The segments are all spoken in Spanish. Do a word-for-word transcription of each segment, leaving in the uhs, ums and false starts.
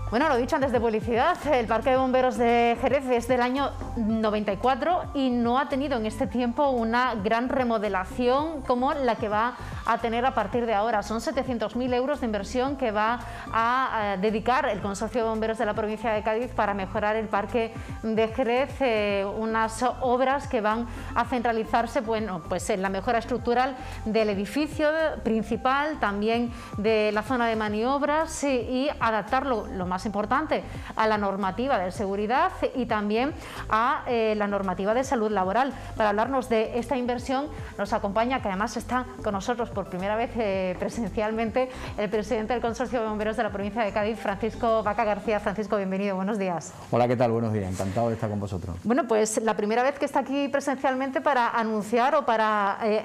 Bueno, lo he dicho antes de publicidad, el Parque de Bomberos de Jerez es del año noventa y cuatro y no ha tenido en este tiempo una gran remodelación como la que va a tener a partir de ahora. Son setecientos mil euros de inversión que va a, a dedicar el Consorcio de Bomberos de la provincia de Cádiz para mejorar el Parque de Jerez, eh, unas obras que van a centralizarse bueno, pues en la mejora estructural del edificio principal, también de la zona de maniobras y, y adaptarlo lo más importante a la normativa de seguridad y también a eh, la normativa de salud laboral. Para hablarnos de esta inversión nos acompaña, que además está con nosotros por primera vez eh, presencialmente, el presidente del Consorcio de Bomberos de la provincia de Cádiz, Francisco Vaca García. Francisco, bienvenido, buenos días. Hola, ¿qué tal? Buenos días, encantado de estar con vosotros. Bueno, pues la primera vez que está aquí presencialmente para anunciar o para eh,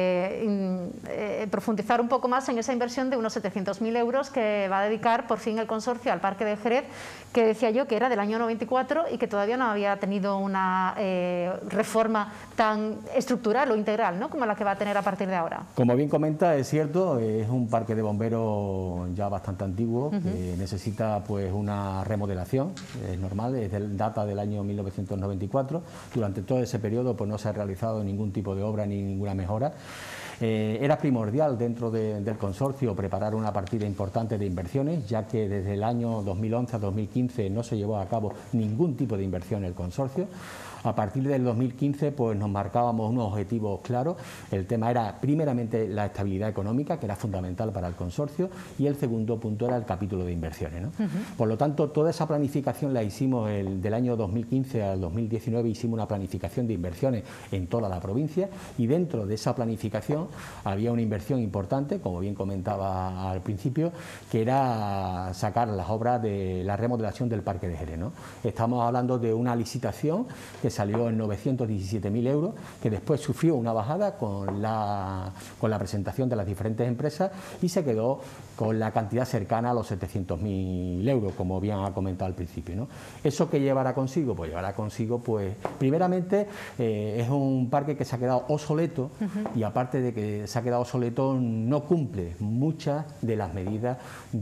eh, eh, profundizar un poco más en esa inversión de unos setecientos mil euros que va a dedicar por fin el consorcio al Parque de Jerez, que decía yo que era del año noventa y cuatro y que todavía no había tenido una eh, reforma tan estructural o integral, ¿no?, como la que va a tener a partir de ahora. Como bien comenta, es cierto, es un parque de bomberos ya bastante antiguo, uh-huh. que necesita pues una remodelación, es normal, es del, data del año mil novecientos noventa y cuatro, durante todo ese periodo pues no se ha realizado ningún tipo de obra ni ninguna mejora. Eh, era primordial dentro de, del consorcio preparar una partida importante de inversiones, ya que desde el año dos mil once a dos mil quince no se llevó a cabo ningún tipo de inversión en el consorcio. A partir del dos mil quince pues nos marcábamos unos objetivos claros. El tema era primeramente la estabilidad económica, que era fundamental para el consorcio, y el segundo punto era el capítulo de inversiones, ¿no? Uh-huh. Por lo tanto, toda esa planificación la hicimos el, del año dos mil quince al dos mil diecinueve, hicimos una planificación de inversiones en toda la provincia, y dentro de esa planificación había una inversión importante, como bien comentaba al principio, que era sacar las obras de la remodelación del Parque de Jerez, ¿no? Estamos hablando de una licitación que salió en novecientos diecisiete mil euros, que después sufrió una bajada con la, con la presentación de las diferentes empresas y se quedó con la cantidad cercana a los setecientos mil euros, como bien ha comentado al principio, ¿no? ¿Eso qué llevará consigo? Pues llevará consigo, pues, primeramente, eh, es un parque que se ha quedado obsoleto, uh-huh. y aparte de que se ha quedado obsoleto, no cumple muchas de las medidas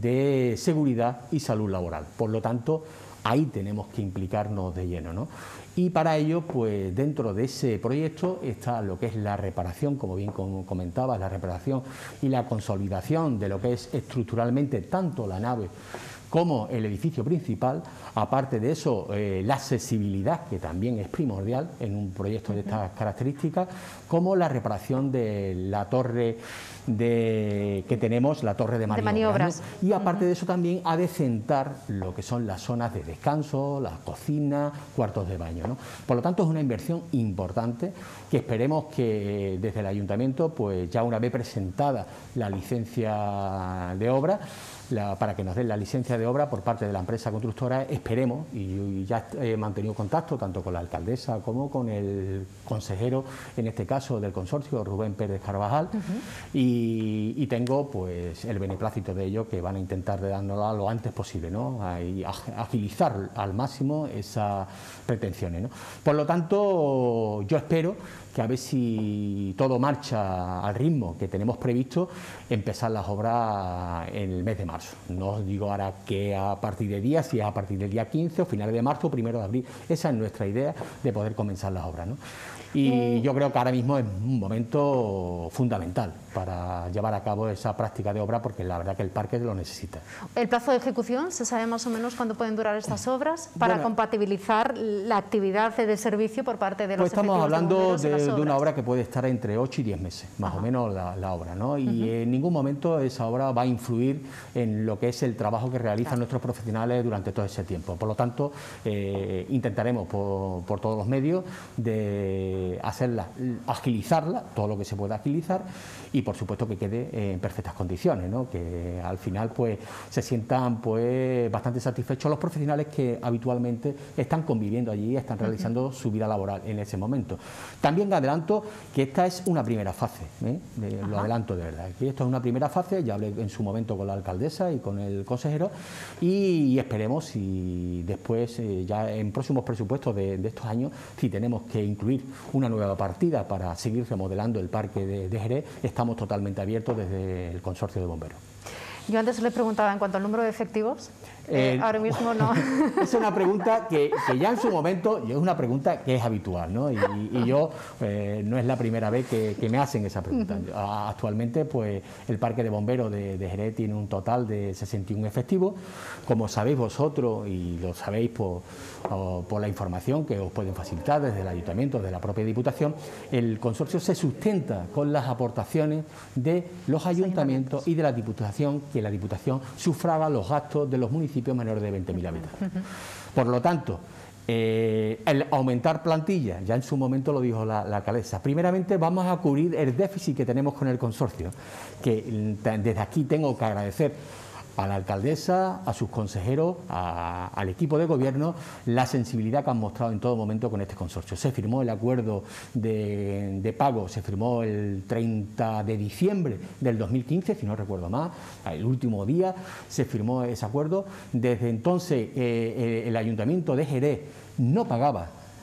de seguridad y salud laboral. Por lo tanto, ahí tenemos que implicarnos de lleno, ¿no? Y para ello, pues dentro de ese proyecto está lo que es la reparación, como bien comentaba, la reparación y la consolidación de lo que es estructuralmente tanto la nave como el edificio principal. Aparte de eso, eh, la accesibilidad, que también es primordial en un proyecto de estas características, como la reparación de la torre de, que tenemos, la torre de maniobras, de maniobras. ¿no? Y aparte uh-huh. de eso también adecentar lo que son las zonas de descanso, las cocinas, cuartos de baño, ¿no? Por lo tanto, es una inversión importante que esperemos que desde el ayuntamiento, pues ya una vez presentada la licencia de obra, La, para que nos den la licencia de obra por parte de la empresa constructora, esperemos, y, y ya he mantenido contacto tanto con la alcaldesa como con el consejero, en este caso del consorcio, Rubén Pérez Carvajal, uh-huh. y, y tengo pues el beneplácito de ellos, que van a intentar de dárnosla lo antes posible, ¿no? Y agilizar al máximo esas pretensiones, ¿no? Por lo tanto, yo espero que a ver si todo marcha al ritmo que tenemos previsto, empezar las obras en el mes de marzo. No os digo ahora que a partir de día, si es a partir del día quince o finales de marzo o primero de abril. Esa es nuestra idea de poder comenzar las obras, ¿no? Y eh... yo creo que ahora mismo es un momento fundamental para llevar a cabo esa práctica de obra, porque la verdad que el parque lo necesita. ¿El plazo de ejecución se sabe más o menos cuándo pueden durar estas obras para bueno, compatibilizar la actividad de servicio por parte de los pues estamos hablando de, de, de una obra que puede estar entre ocho y diez meses, más Ajá. o menos la, la obra, ¿no? Y uh-huh. en ningún momento esa obra va a influir en lo que es el trabajo que realizan claro. nuestros profesionales durante todo ese tiempo. Por lo tanto, eh, intentaremos por, por todos los medios de hacerla, agilizarla, todo lo que se pueda agilizar, y por supuesto que quede en perfectas condiciones, ¿no? Que al final pues se sientan pues bastante satisfechos los profesionales que habitualmente están conviviendo allí, están realizando uh-huh. su vida laboral en ese momento. También adelanto que esta es una primera fase, ¿eh? De, lo adelanto de verdad, que esto es una primera fase, ya hablé en su momento con la alcaldesa y con el consejero, y, y esperemos si después eh, ya en próximos presupuestos de, de estos años, si tenemos que incluir una nueva partida para seguir remodelando el parque de, de Jerez, estamos totalmente abiertos desde el Consorcio de Bomberos. Yo antes le preguntaba en cuanto al número de efectivos. Eh, eh, ahora mismo no. Es una pregunta que, que ya en su momento, es una pregunta que es habitual, ¿no? Y, y yo eh, no es la primera vez que, que me hacen esa pregunta. Uh-huh. Actualmente, pues el Parque de Bomberos de, de Jerez tiene un total de sesenta y uno efectivos. Como sabéis vosotros, y lo sabéis por, por la información que os pueden facilitar desde el Ayuntamiento, de la propia Diputación, el consorcio se sustenta con las aportaciones de los ayuntamientos y de la Diputación, que la Diputación sufraga los gastos de los municipios menores de veinte mil habitantes. Uh-huh. Por lo tanto, eh, el aumentar plantilla, ya en su momento lo dijo la, la alcaldesa, primeramente vamos a cubrir el déficit que tenemos con el consorcio, que desde aquí tengo que agradecer a la alcaldesa, a sus consejeros, a, al equipo de gobierno, la sensibilidad que han mostrado en todo momento con este consorcio. Se firmó el acuerdo de, de pago, se firmó el treinta de diciembre del dos mil quince, si no recuerdo más, el último día se firmó ese acuerdo. Desde entonces eh, el Ayuntamiento de Jerez no pagaba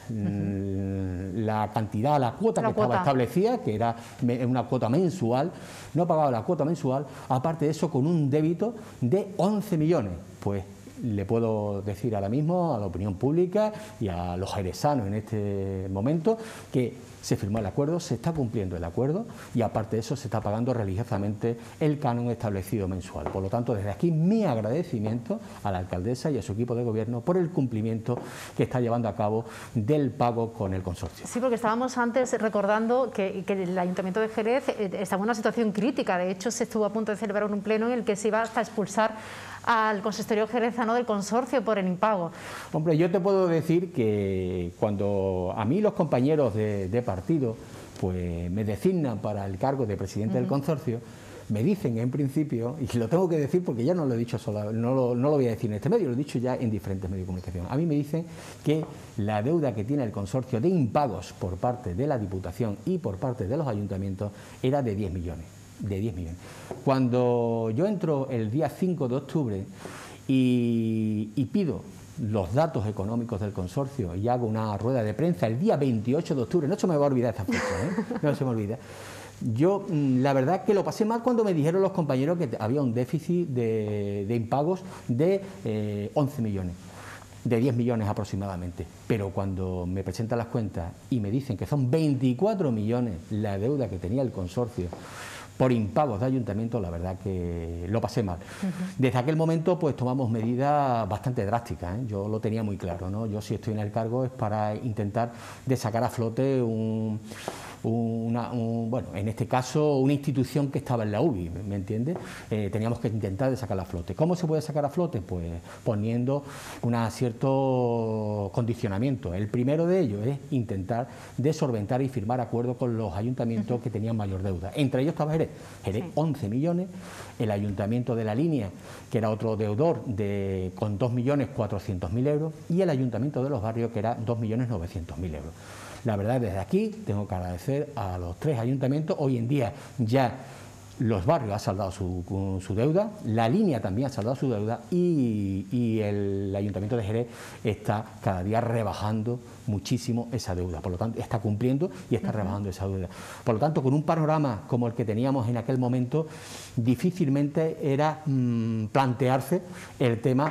Uh-huh. la cantidad, la cuota la que cuota. estaba establecida, que era una cuota mensual, no pagaba la cuota mensual, aparte de eso con un débito de once millones. Pues le puedo decir ahora mismo a la opinión pública y a los jerezanos en este momento que se firmó el acuerdo, se está cumpliendo el acuerdo y aparte de eso se está pagando religiosamente el canon establecido mensual. Por lo tanto, desde aquí mi agradecimiento a la alcaldesa y a su equipo de gobierno por el cumplimiento que está llevando a cabo del pago con el consorcio. Sí, porque estábamos antes recordando que, que el Ayuntamiento de Jerez estaba en una situación crítica. De hecho, se estuvo a punto de celebrar un pleno en el que se iba hasta expulsar al consistorio jerezano del consorcio por el impago. Hombre, yo te puedo decir que cuando a mí los compañeros de, de partido pues me designan para el cargo de presidente uh-huh. del consorcio, me dicen en principio, y lo tengo que decir porque ya no lo he dicho solo, no lo, no lo voy a decir en este medio, lo he dicho ya en diferentes medios de comunicación. A mí me dicen que la deuda que tiene el consorcio de impagos por parte de la Diputación y por parte de los ayuntamientos era de diez millones. De diez millones. Cuando yo entro el día cinco de octubre y, y pido los datos económicos del consorcio y hago una rueda de prensa el día veintiocho de octubre, no se me va a olvidar esta fecha, ¿eh? No se me olvida. Yo, la verdad que lo pasé mal cuando me dijeron los compañeros que había un déficit de, de impagos de eh, once millones. De diez millones aproximadamente, pero cuando me presentan las cuentas y me dicen que son veinticuatro millones la deuda que tenía el consorcio por impagos de ayuntamiento, la verdad que lo pasé mal. Uh-huh. Desde aquel momento pues tomamos medidas bastante drásticas, ¿eh? Yo lo tenía muy claro, ¿no? Yo si estoy en el cargo es para intentar de sacar a flote un... Una, un, bueno, en este caso una institución que estaba en la U B I, ¿me entiendes? Eh, teníamos que intentar de sacarla a flote. ¿Cómo se puede sacar a flote? Pues poniendo un cierto condicionamiento. El primero de ellos es intentar de solventar y firmar acuerdos con los ayuntamientos uh-huh. que tenían mayor deuda. Entre ellos estaba Jerez, Jerez sí. once millones, el ayuntamiento de La Línea, que era otro deudor de, con dos millones cuatrocientos mil euros, y el ayuntamiento de Los Barrios, que era dos millones novecientos mil euros. La verdad, desde aquí tengo que agradecer a los tres ayuntamientos. Hoy en día ya Los Barrios ha saldado su, su deuda, La Línea también ha saldado su deuda y, y el Ayuntamiento de Jerez está cada día rebajando muchísimo esa deuda. Por lo tanto, está cumpliendo y está uh-huh. rebajando esa deuda. Por lo tanto, con un panorama como el que teníamos en aquel momento, difícilmente era mmm, plantearse el tema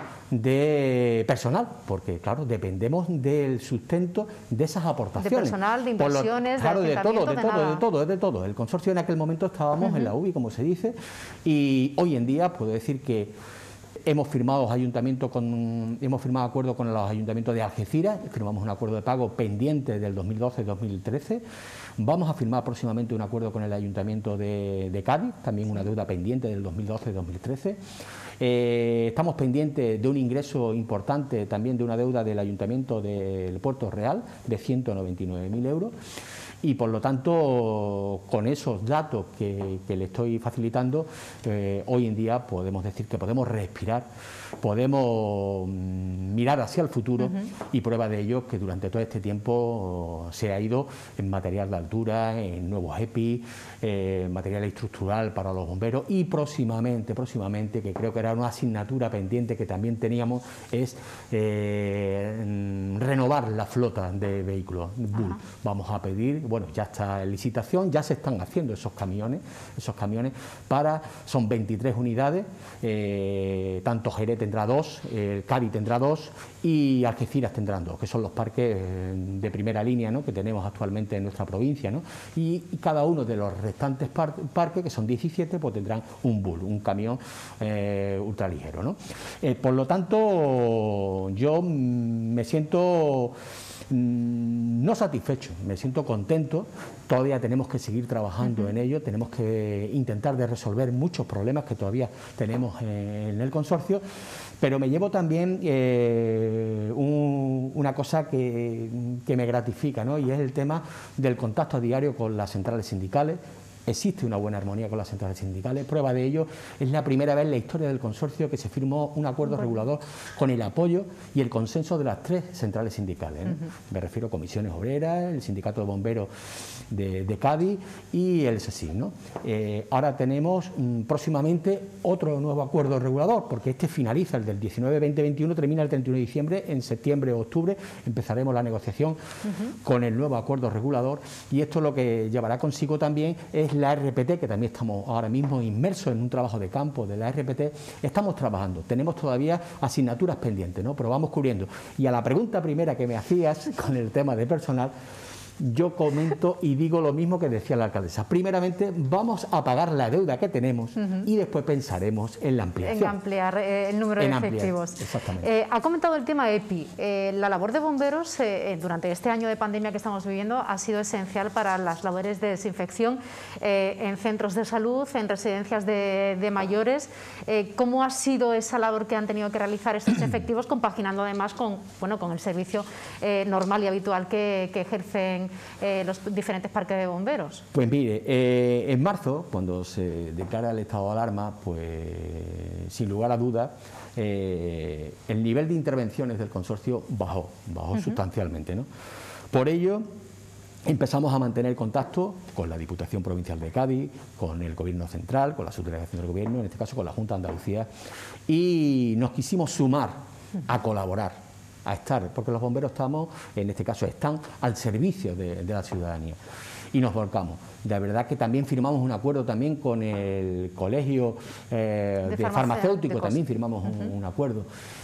de personal, porque claro, dependemos del sustento de esas aportaciones. De personal, de inversiones, lo, claro, de, de todo, de, de todo, nada. de todo, de todo. El consorcio en aquel momento estábamos uh-huh. en la U B I, como se dice, y hoy en día puedo decir que hemos firmado ayuntamientos con, hemos firmado acuerdos con los ayuntamientos de Algeciras, firmamos un acuerdo de pago pendiente del dos mil doce dos mil trece, vamos a firmar próximamente un acuerdo con el ayuntamiento de, de Cádiz, también una deuda pendiente del dos mil doce dos mil trece. Eh, estamos pendientes de un ingreso importante también de una deuda del ayuntamiento del Puerto Real de ciento noventa y nueve mil euros. Y por lo tanto, con esos datos que, que le estoy facilitando, eh, hoy en día podemos decir que podemos respirar, podemos mirar hacia el futuro uh-huh. y prueba de ello que durante todo este tiempo se ha ido en material de altura, en nuevos E P I, eh, material estructural para los bomberos y próximamente, próximamente, que creo que era una asignatura pendiente que también teníamos, es eh, renovar la flota de vehículos Bull. Ajá. Vamos a pedir, bueno, ya está en licitación, ya se están haciendo esos camiones, esos camiones para, son veintitrés unidades, eh, tanto Jerez tendrá dos, eh, Cádiz tendrá dos y Algeciras tendrán dos, que son los parques eh, de primera línea, ¿no?, que tenemos actualmente en nuestra provincia, ¿no? Y, y cada uno de los restantes par parques, que son diecisiete, pues tendrán un Bull, un camión eh, ultraligero, ¿no? Eh, por lo tanto, yo me siento no satisfecho, me siento contento. Todavía tenemos que seguir trabajando uh-huh. en ello, tenemos que intentar de resolver muchos problemas que todavía tenemos en el consorcio, pero me llevo también eh, un, una cosa que, que me gratifica, ¿no?, y es el tema del contacto a diario con las centrales sindicales. Existe una buena armonía con las centrales sindicales. Prueba de ello es la primera vez en la historia del consorcio que se firmó un acuerdo bueno. regulador con el apoyo y el consenso de las tres centrales sindicales, ¿no? Uh-huh. Me refiero a Comisiones Obreras, el Sindicato de Bomberos de, de Cádiz y el S E S I, ¿no? Eh, ahora tenemos mm, próximamente otro nuevo acuerdo regulador, porque este finaliza, el del diecinueve, veinte, veintiuno, termina el treinta y uno de diciembre. En septiembre o octubre empezaremos la negociación uh-huh. con el nuevo acuerdo regulador, y esto lo que llevará consigo también es la R P T, que también estamos ahora mismo inmersos en un trabajo de campo de la R P T. Estamos trabajando, tenemos todavía asignaturas pendientes, ¿no?, pero vamos cubriendo. Y a la pregunta primera que me hacías con el tema de personal, yo comento y digo lo mismo que decía la alcaldesa. Primeramente vamos a pagar la deuda que tenemos uh-huh. y después pensaremos en la ampliación. En ampliar eh, el número en de ampliar, efectivos. Exactamente. Eh, ha comentado el tema EPI. Eh, la labor de bomberos eh, durante este año de pandemia que estamos viviendo ha sido esencial para las labores de desinfección eh, en centros de salud, en residencias de, de mayores. Eh, ¿Cómo ha sido esa labor que han tenido que realizar estos efectivos, compaginando además con, bueno, con el servicio eh, normal y habitual que, que ejercen Eh, los diferentes parques de bomberos? Pues mire, eh, en marzo, cuando se declara el estado de alarma, pues sin lugar a dudas, eh, el nivel de intervenciones del consorcio bajó, bajó uh-huh. sustancialmente, ¿no? Por ello, empezamos a mantener contacto con la Diputación Provincial de Cádiz, con el Gobierno Central, con la Subdelegación del Gobierno, en este caso con la Junta de Andalucía, y nos quisimos sumar a colaborar, a estar, porque los bomberos estamos, en este caso están al servicio de, de la ciudadanía, y nos volcamos. La verdad que también firmamos un acuerdo también con el Colegio eh, de, de Farmacéuticos, también firmamos uh-huh. un, un acuerdo.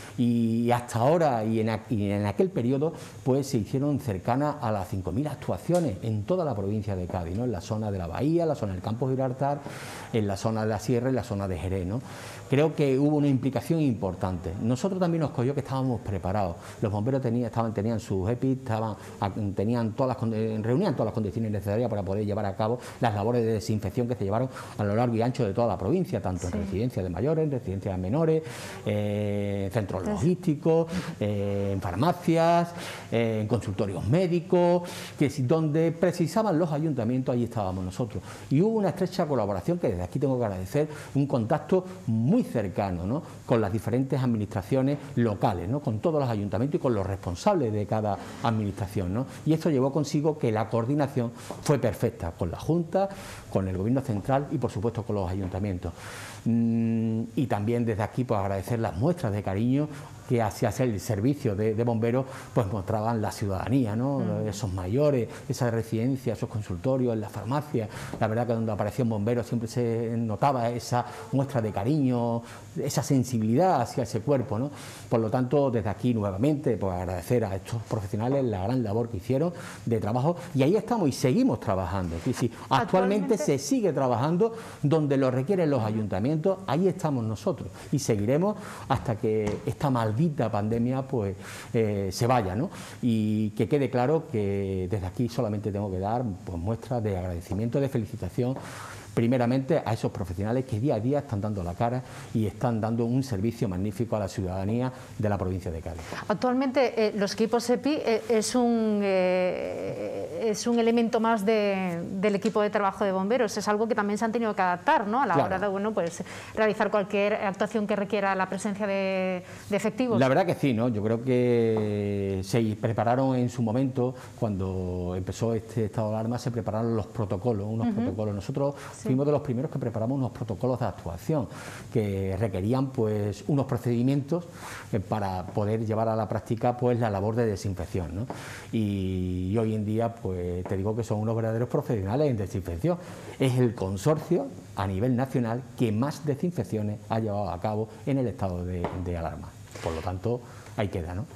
Y hasta ahora y en, y en aquel periodo pues se hicieron cercanas a las cinco mil actuaciones en toda la provincia de Cádiz, ¿no?, en la zona de la Bahía, en la zona del Campo de Gibraltar, en la zona de la Sierra y en la zona de Jerez, ¿no? Creo que hubo una implicación importante. Nosotros también nos cogió que estábamos preparados. Los bomberos tenían, estaban, tenían sus E P I, estaban, tenían todas las, reunían todas las condiciones necesarias para poder llevar a cabo las labores de desinfección que se llevaron a lo largo y ancho de toda la provincia, tanto sí. en residencias de mayores, en residencias de menores, eh, en centros logísticos, eh, en farmacias, eh, en consultorios médicos, que si, donde precisaban los ayuntamientos, ahí estábamos nosotros. Y hubo una estrecha colaboración que desde aquí tengo que agradecer, un contacto muy cercano, ¿no?, con las diferentes administraciones locales, ¿no?, con todos los ayuntamientos y con los responsables de cada administración, ¿no? Y esto llevó consigo que la coordinación fue perfecta con la Junta, con el Gobierno Central y por supuesto con los ayuntamientos. Mm, y también desde aquí pues agradecer las muestras de cariño que hacia el servicio de, de bomberos pues mostraban la ciudadanía, ¿no? Mm. Esos mayores, esas residencias, esos consultorios, en las farmacias. La verdad que donde aparecía un bombero siempre se notaba esa muestra de cariño, esa sensibilidad hacia ese cuerpo, ¿no? Por lo tanto, desde aquí nuevamente pues agradecer a estos profesionales la gran labor que hicieron de trabajo, y ahí estamos y seguimos trabajando. Sí, sí. Actualmente, Actualmente se sigue trabajando donde lo requieren los ayuntamientos, ahí estamos nosotros y seguiremos hasta que esta maldita pandemia pues eh, se vaya, ¿no? Y que quede claro que desde aquí solamente tengo que dar pues muestras de agradecimiento, de felicitación, primeramente a esos profesionales que día a día están dando la cara y están dando un servicio magnífico a la ciudadanía de la provincia de Cádiz. Actualmente eh, los equipos E P I eh, es, un, eh, es un elemento más de, del equipo de trabajo de bomberos, es algo que también se han tenido que adaptar, ¿no?, a la claro. hora de bueno, pues, realizar cualquier actuación que requiera la presencia de, de efectivos. La verdad que sí, ¿no? Yo creo que se prepararon en su momento, cuando empezó este estado de alarma, se prepararon los protocolos, unos uh-huh. protocolos. Nosotros Sí. Fuimos de los primeros que preparamos unos protocolos de actuación que requerían pues unos procedimientos eh, para poder llevar a la práctica pues la labor de desinfección, ¿no? Y, y hoy en día pues te digo que son unos verdaderos profesionales en desinfección. Es el consorcio a nivel nacional que más desinfecciones ha llevado a cabo en el estado de, de alarma. Por lo tanto, ahí queda, ¿no?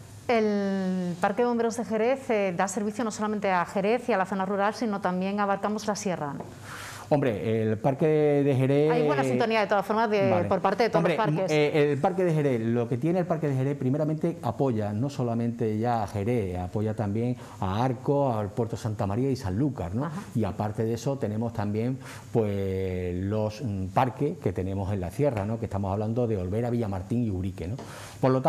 El Parque de Bomberos de Jerez eh, da servicio no solamente a Jerez y a la zona rural, sino también abarcamos la sierra, ¿no? Hombre, el Parque de Jerez... Hay buena sintonía de todas formas de, vale. por parte de todos Hombre, los parques. Eh, el Parque de Jerez, lo que tiene el Parque de Jerez, primeramente apoya no solamente ya a Jerez, apoya también a Arco, al Puerto Santa María y Sanlúcar, ¿no? Ajá. Y aparte de eso tenemos también pues los mm, parques que tenemos en la sierra, ¿no? Que estamos hablando de Olvera, Villamartín y Urique, ¿no? Por lo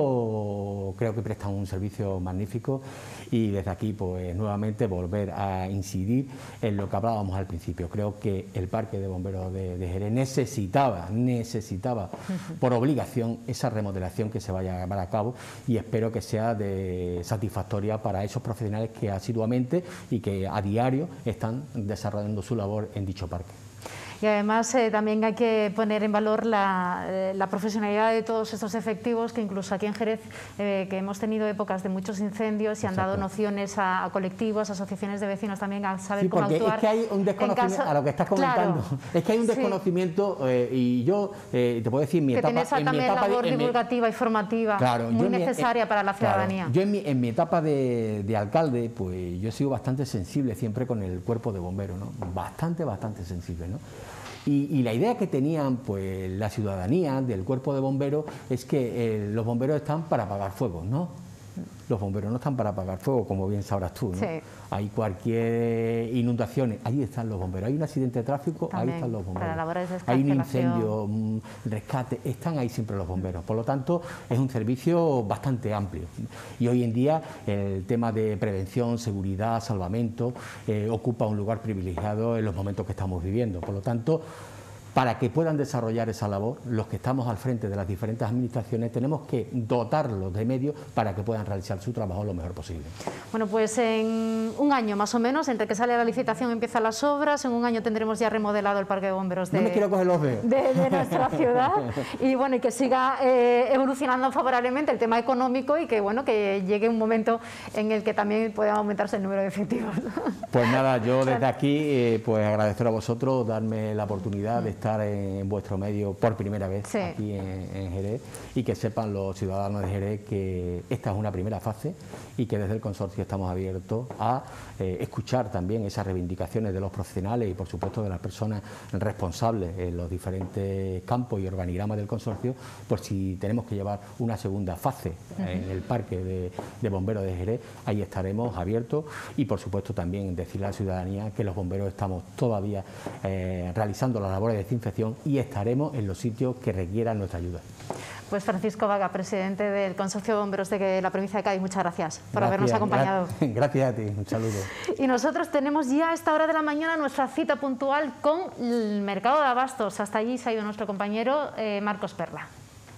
tanto, creo que prestan un servicio magnífico y desde aquí pues nuevamente volver a incidir en lo que hablábamos al principio. Creo que el Parque de Bomberos de, de Jerez necesitaba, necesitaba por obligación esa remodelación que se vaya a llevar a cabo y espero que sea de satisfactoria para esos profesionales que asiduamente y que a diario están desarrollando su labor en dicho parque. Y además eh, también hay que poner en valor la, eh, la profesionalidad de todos estos efectivos que incluso aquí en Jerez, eh, que hemos tenido épocas de muchos incendios y han Exacto. dado nociones a, a colectivos, asociaciones de vecinos también a saber sí, cómo actuar. Es que hay un desconocimiento, caso, a lo que estás comentando, claro, es que hay un desconocimiento sí. eh, y yo eh, te puedo decir mi que etapa... Que tiene esa en también mi etapa labor de, divulgativa mi, y formativa claro, muy mi, necesaria eh, para la ciudadanía. Claro, yo en mi, en mi etapa de, de alcalde, pues yo he sido bastante sensible siempre con el cuerpo de bomberos, ¿no? Bastante, bastante sensible, ¿no? Y, y la idea que tenían pues la ciudadanía del cuerpo de bomberos es que eh, los bomberos están para apagar fuegos, ¿no? Los bomberos no están para apagar fuego, como bien sabrás tú, ¿no? Sí. Hay cualquier inundación, ahí están los bomberos. Hay un accidente de tráfico, también, ahí están los bomberos. Hay un incendio, un rescate, están ahí siempre los bomberos. Por lo tanto, es un servicio bastante amplio. Y hoy en día el tema de prevención, seguridad, salvamento, eh, ocupa un lugar privilegiado en los momentos que estamos viviendo. Por lo tanto, para que puedan desarrollar esa labor, los que estamos al frente de las diferentes administraciones tenemos que dotarlos de medios para que puedan realizar su trabajo lo mejor posible. Bueno, pues en un año más o menos, entre que sale la licitación y empiezan las obras, en un año tendremos ya remodelado el Parque de Bomberos de, no me quiero coger los dedos. de, de nuestra ciudad y bueno, y que siga eh, evolucionando favorablemente el tema económico y que bueno, que llegue un momento en el que también pueda aumentarse el número de efectivos. Pues nada, yo desde aquí eh, pues agradecer a vosotros, darme la oportunidad de estar en vuestro medio por primera vez sí. aquí en, en Jerez y que sepan los ciudadanos de Jerez que esta es una primera fase y que desde el consorcio estamos abiertos a eh, escuchar también esas reivindicaciones de los profesionales y por supuesto de las personas responsables en los diferentes campos y organigramas del consorcio, por si tenemos que llevar una segunda fase uh-huh. en el Parque de, de Bomberos de Jerez, ahí estaremos abiertos y por supuesto también decirle a la ciudadanía que los bomberos estamos todavía eh, realizando las labores de desinfección y estaremos en los sitios que requieran nuestra ayuda. Pues Francisco Vaga, presidente del Consorcio de Bomberos de la provincia de Cádiz, muchas gracias por gracias, habernos acompañado. Gra gracias a ti, un saludo. Y nosotros tenemos ya a esta hora de la mañana nuestra cita puntual con el mercado de abastos. Hasta allí se ha ido nuestro compañero eh, Marcos Perla.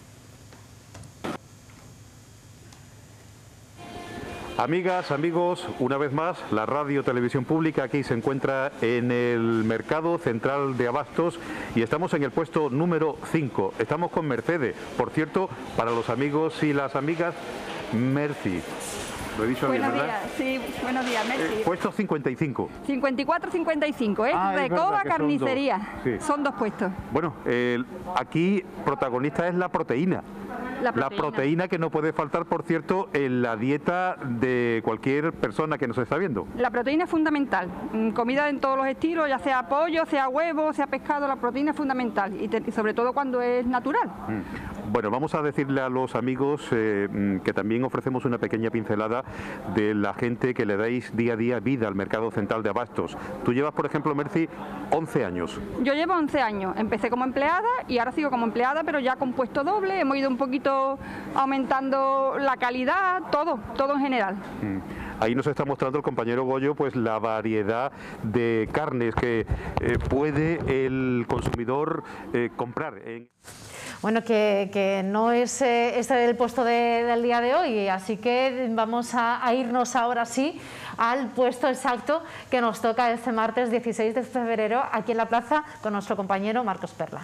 Amigas, amigos, una vez más, la Radio Televisión Pública aquí se encuentra en el Mercado Central de Abastos y estamos en el puesto número cinco. Estamos con Mercedes. Por cierto, para los amigos y las amigas, Merci. Lo he dicho buenos bien, ¿verdad? Días, sí, buenos días, Merci. Eh, puesto cincuenta y cinco. cincuenta y cuatro cincuenta y cinco, ¿eh? Ah, Recoba Carnicería. Son dos, sí. Son dos puestos. Bueno, eh, aquí protagonista es la proteína. La proteína. La proteína que no puede faltar, por cierto, en la dieta de cualquier persona que nos está viendo. La proteína es fundamental. Comida en todos los estilos, ya sea pollo, sea huevo, sea pescado, la proteína es fundamental y, te, y sobre todo cuando es natural. Mm. Bueno, vamos a decirle a los amigos eh, que también ofrecemos una pequeña pincelada de la gente que le dais día a día vida al Mercado Central de Abastos. Tú llevas, por ejemplo, Merci, once años. Yo llevo once años. Empecé como empleada y ahora sigo como empleada, pero ya con puesto doble. Hemos ido un poquito aumentando la calidad, todo, todo en general. Mm. Ahí nos está mostrando el compañero Goyo pues la variedad de carnes que eh, puede el consumidor eh, comprar. En... Bueno, que, que no es eh, este el puesto de, del día de hoy, así que vamos a, a irnos ahora sí al puesto exacto que nos toca este martes dieciséis de febrero aquí en la plaza con nuestro compañero Marcos Perla.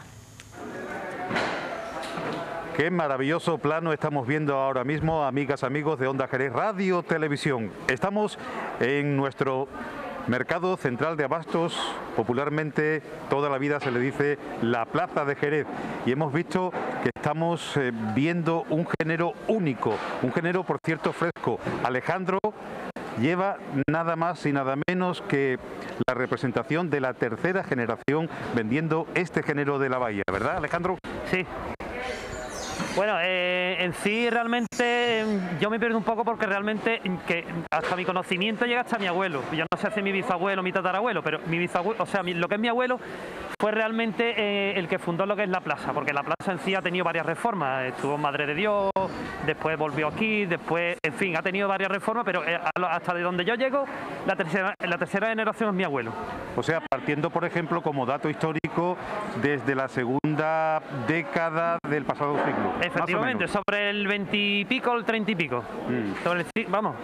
Qué maravilloso plano estamos viendo ahora mismo, amigas, amigos de Onda Jerez Radio Televisión. Estamos en nuestro Mercado Central de Abastos, popularmente toda la vida se le dice la Plaza de Jerez, y hemos visto que estamos eh, viendo un género único, un género por cierto fresco. Alejandro lleva nada más y nada menos que la representación de la tercera generación vendiendo este género de la bahía, ¿verdad, Alejandro? Sí. Bueno, eh, en sí realmente eh, yo me pierdo un poco porque realmente que hasta mi conocimiento llega hasta mi abuelo. Yo no sé si mi bisabuelo o mi tatarabuelo, pero mi bisabuelo, o sea, mi, lo que es mi abuelo fue realmente eh, el que fundó lo que es la plaza, porque la plaza en sí ha tenido varias reformas. Estuvo Madre de Dios, después volvió aquí, después, en fin, ha tenido varias reformas, pero eh, hasta de donde yo llego, la tercera, la tercera generación es mi abuelo. O sea, partiendo, por ejemplo, como dato histórico, desde la segunda década del pasado siglo. Efectivamente, sobre el veintipico, el treinta y pico. Mm. Sobre el, vamos.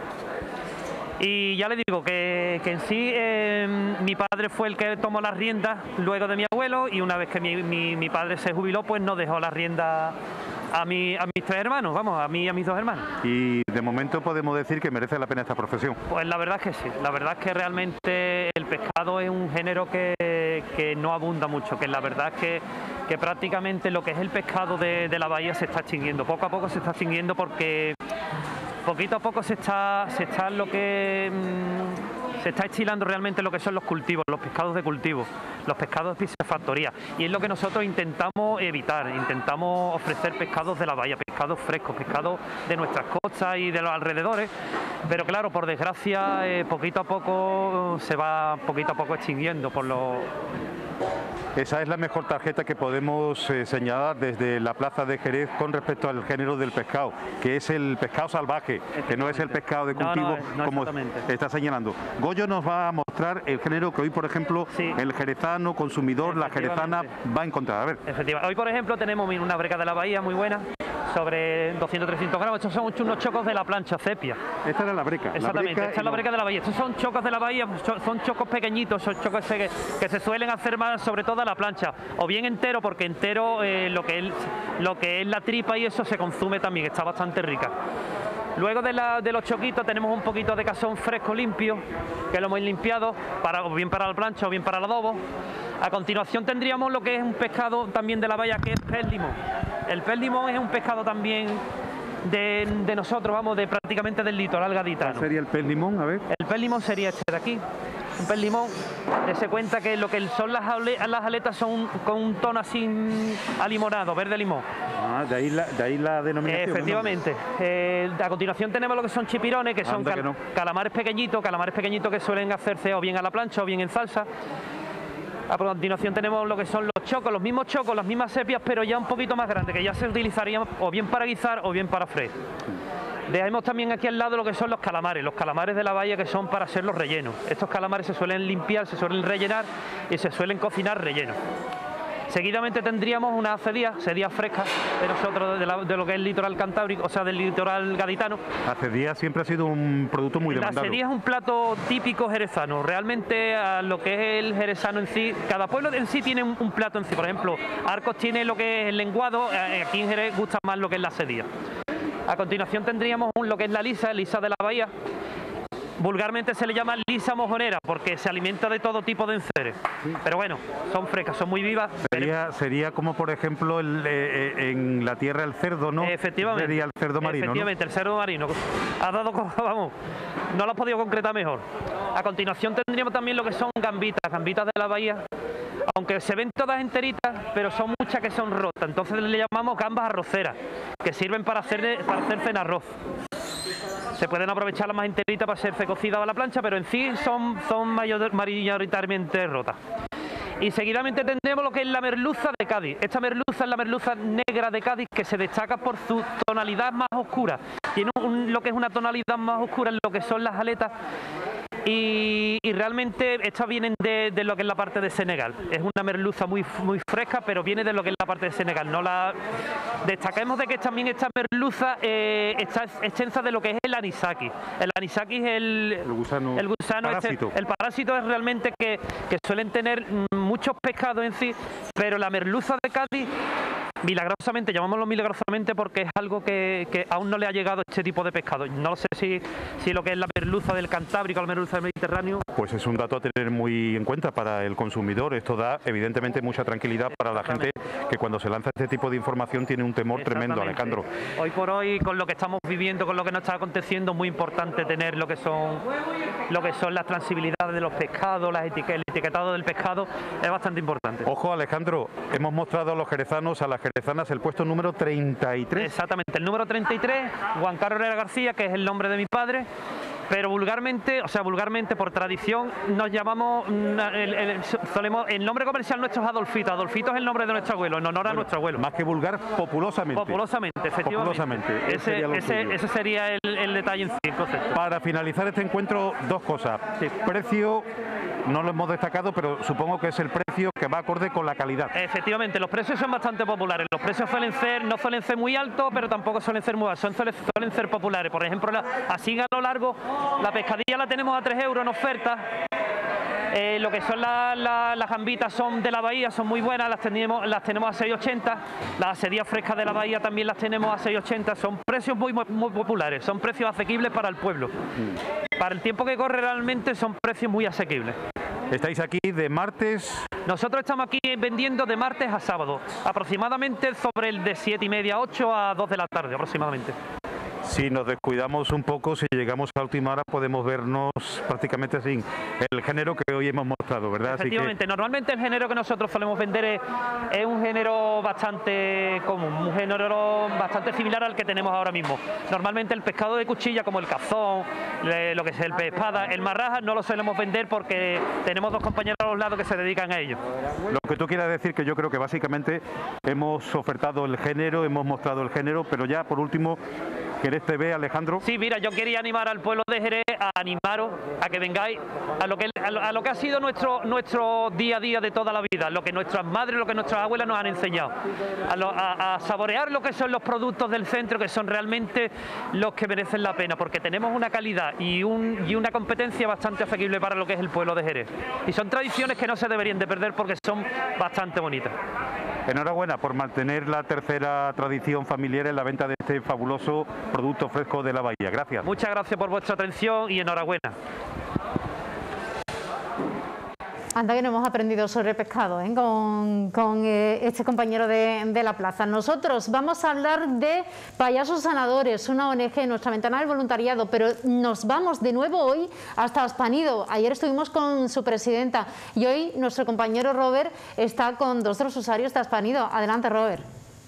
Y ya le digo que, que en sí eh, mi padre fue el que tomó las riendas luego de mi abuelo, y una vez que mi, mi, mi padre se jubiló, pues no dejó las riendas a, mi, a mis tres hermanos, vamos, a mí y a mis dos hermanos. Y de momento podemos decir que merece la pena esta profesión. Pues la verdad es que sí, la verdad es que realmente el pescado es un género que, que no abunda mucho, que la verdad es que, que prácticamente lo que es el pescado de, de la bahía se está extinguiendo, poco a poco se está extinguiendo porque poquito a poco se está, se está lo que mmm, se está estilando realmente lo que son los cultivos, los pescados de cultivo, los pescados de piscifactoría, y es lo que nosotros intentamos evitar. Intentamos ofrecer pescados de la bahía, pescados frescos, pescados de nuestras costas y de los alrededores, pero claro, por desgracia, eh, poquito a poco se va poquito a poco extinguiendo por los... Esa es la mejor tarjeta que podemos eh, señalar desde la Plaza de Jerez con respecto al género del pescado, que es el pescado salvaje, que no es el pescado de cultivo, no, no, no, como está señalando. Goyo nos va a mostrar el género que hoy, por ejemplo, sí, el jerezano, consumidor, la jerezana va a encontrar. A ver. Efectivamente. Hoy, por ejemplo, tenemos una breca de la bahía muy buena, sobre doscientos a trescientos gramos. Estos son unos chocos de la plancha sepia. Esta era la breca. Exactamente, la breca esta es la breca de la bahía. Estos son chocos de la bahía, son chocos pequeñitos, son chocos que, que se suelen hacer más sobre todo a la plancha, o bien entero, porque entero eh, lo, que es, lo que es la tripa y eso se consume también, está bastante rica. Luego de, la, de los choquitos tenemos un poquito de cazón fresco limpio, que lo hemos limpiado, para, o bien para la plancha o bien para el adobo. A continuación tendríamos lo que es un pescado también de la bahía, que es pez limón. El pez limón es un pescado también de, de nosotros, vamos, de prácticamente del litoral gaditano. ¿Cuál sería el pez limón? A ver. El pez limón sería este de aquí. Un pez limón, dése cuenta que lo que son las, ale, las aletas son con un tono así alimonado, verde limón. Ah, de ahí la, de ahí la denominación. Efectivamente. ¿No? Eh, a continuación tenemos lo que son chipirones, que son cal, que no. calamares pequeñitos, calamares pequeñitos que suelen hacerse o bien a la plancha o bien en salsa. A continuación tenemos lo que son los chocos, los mismos chocos, las mismas sepias, pero ya un poquito más grandes, que ya se utilizarían o bien para guisar o bien para freír. Dejamos también aquí al lado lo que son los calamares, los calamares de la bahía, que son para hacer los rellenos. Estos calamares se suelen limpiar, se suelen rellenar y se suelen cocinar rellenos. Seguidamente tendríamos una acedía, acedía fresca de nosotros, de, la, de lo que es el litoral cantábrico, o sea, del litoral gaditano. Acedía siempre ha sido un producto muy demandado. La acedía es un plato típico jerezano. Realmente a lo que es el jerezano en sí, cada pueblo en sí tiene un, un plato en sí. Por ejemplo, Arcos tiene lo que es el lenguado, aquí en Jerez gusta más lo que es la acedía. A continuación tendríamos un, lo que es la lisa, lisa de la bahía. Vulgarmente se le llama lisa mojonera porque se alimenta de todo tipo de enseres. Pero bueno, son frescas, son muy vivas. Sería, sería como por ejemplo el, eh, en la tierra el cerdo, ¿no? Efectivamente. Sería el cerdo marino, Efectivamente, ¿no? El cerdo marino. Ha dado, vamos, no lo has podido concretar mejor. A continuación tendríamos también lo que son gambitas, gambitas de la bahía. Aunque se ven todas enteritas, pero son muchas que son rotas. Entonces le llamamos gambas arroceras, que sirven para hacer, para hacerse en arroz. Se pueden aprovechar las más enteritas para hacerse cocidas a la plancha, pero en sí son, son mayor, mayoritariamente rotas. Y seguidamente tendremos lo que es la merluza de Cádiz. Esta merluza es la merluza negra de Cádiz, que se destaca por su tonalidad más oscura. Tiene un, lo que es una tonalidad más oscura en lo que son las aletas, Y, y realmente estas vienen de, de lo que es la parte de Senegal. Es una merluza muy, muy fresca, pero viene de lo que es la parte de Senegal. No la destaquemos de que también esta merluza eh, está extensa de lo que es el anisaki. El anisaki es el, el gusano, el gusano parásito. Este, el parásito es realmente que, que suelen tener muchos pescados en sí, pero la merluza de Cádiz, milagrosamente, llamámoslo milagrosamente porque es algo que, que aún no le ha llegado este tipo de pescado. No sé si, si lo que es la merluza del Cantábrico, la merluza del Mediterráneo. Pues es un dato a tener muy en cuenta para el consumidor. Esto da evidentemente mucha tranquilidad para la gente que cuando se lanza este tipo de información tiene un temor tremendo, Alejandro. Hoy por hoy, con lo que estamos viviendo, con lo que nos está aconteciendo, es muy importante tener lo que son lo que son las transibilidades de los pescados, las etiquetas, el etiquetado del pescado es bastante importante. Ojo, Alejandro, hemos mostrado a los jerezanos, a las jerezanas, el puesto número treinta y tres. Exactamente, el número treinta y tres, Juan Carlos Herrera García, que es el nombre de mi padre. Pero vulgarmente, o sea, vulgarmente por tradición, nos llamamos, el, el, solemos, el nombre comercial nuestro es Adolfito. Adolfito es el nombre de nuestro abuelo, en honor a bueno, nuestro abuelo. Más que vulgar, populosamente. Populosamente, efectivamente. Populosamente. Ese, sería, ese, ese sería el, el detalle en sí, en concepto. Para finalizar este encuentro, dos cosas. Sí. Precio, no lo hemos destacado, pero supongo que es el precio que va acorde con la calidad. Efectivamente, los precios son bastante populares. Los precios suelen ser, no suelen ser muy altos, pero tampoco suelen ser muy bajos, suelen, suelen ser populares. Por ejemplo, la, así a lo largo, la pescadilla la tenemos a tres euros en oferta. Eh, lo que son las la, la gambitas son de la bahía, son muy buenas, las tenemos, las tenemos a seis ochenta. Las asedías frescas de la bahía también las tenemos a seis ochenta. Son precios muy, muy, muy populares, son precios asequibles para el pueblo. Mm. Para el tiempo que corre realmente son precios muy asequibles. ¿Estáis aquí de martes? Nosotros estamos aquí vendiendo de martes a sábado, aproximadamente sobre el de siete y media, ocho a dos de la tarde aproximadamente. Si nos descuidamos un poco, si llegamos a última hora, podemos vernos prácticamente sin el género que hoy hemos mostrado, ¿verdad? Efectivamente, Así que... normalmente el género que nosotros solemos vender es, es un género bastante común, un género bastante similar al que tenemos ahora mismo. Normalmente el pescado de cuchilla, como el cazón, lo que es el pez espada, el marraja, no lo solemos vender porque tenemos dos compañeros a los lados que se dedican a ello. Lo que tú quieras decir, que yo creo que básicamente hemos ofertado el género, hemos mostrado el género, pero ya por último... ¿Querés T V, Alejandro? Sí, mira, yo quería animar al pueblo de Jerez a animaros a que vengáis a lo que, a lo, a lo que ha sido nuestro, nuestro día a día de toda la vida, lo que nuestras madres, lo que nuestras abuelas nos han enseñado, a, lo, a, a saborear lo que son los productos del centro, que son realmente los que merecen la pena, porque tenemos una calidad y, un, y una competencia bastante asequible para lo que es el pueblo de Jerez. Y son tradiciones que no se deberían de perder porque son bastante bonitas. Enhorabuena por mantener la tercera tradición familiar en la venta de este fabuloso producto fresco de la bahía. Gracias. Muchas gracias por vuestra atención y enhorabuena. Anda que no hemos aprendido sobre pescado, ¿eh? con, con eh, este compañero de, de la plaza. Nosotros vamos a hablar de Payasos Sanadores, una O N G, nuestra ventana del voluntariado, pero nos vamos de nuevo hoy hasta Aspanido. Ayer estuvimos con su presidenta y hoy nuestro compañero Robert está con dos de los usuarios de Aspanido. Adelante, Robert.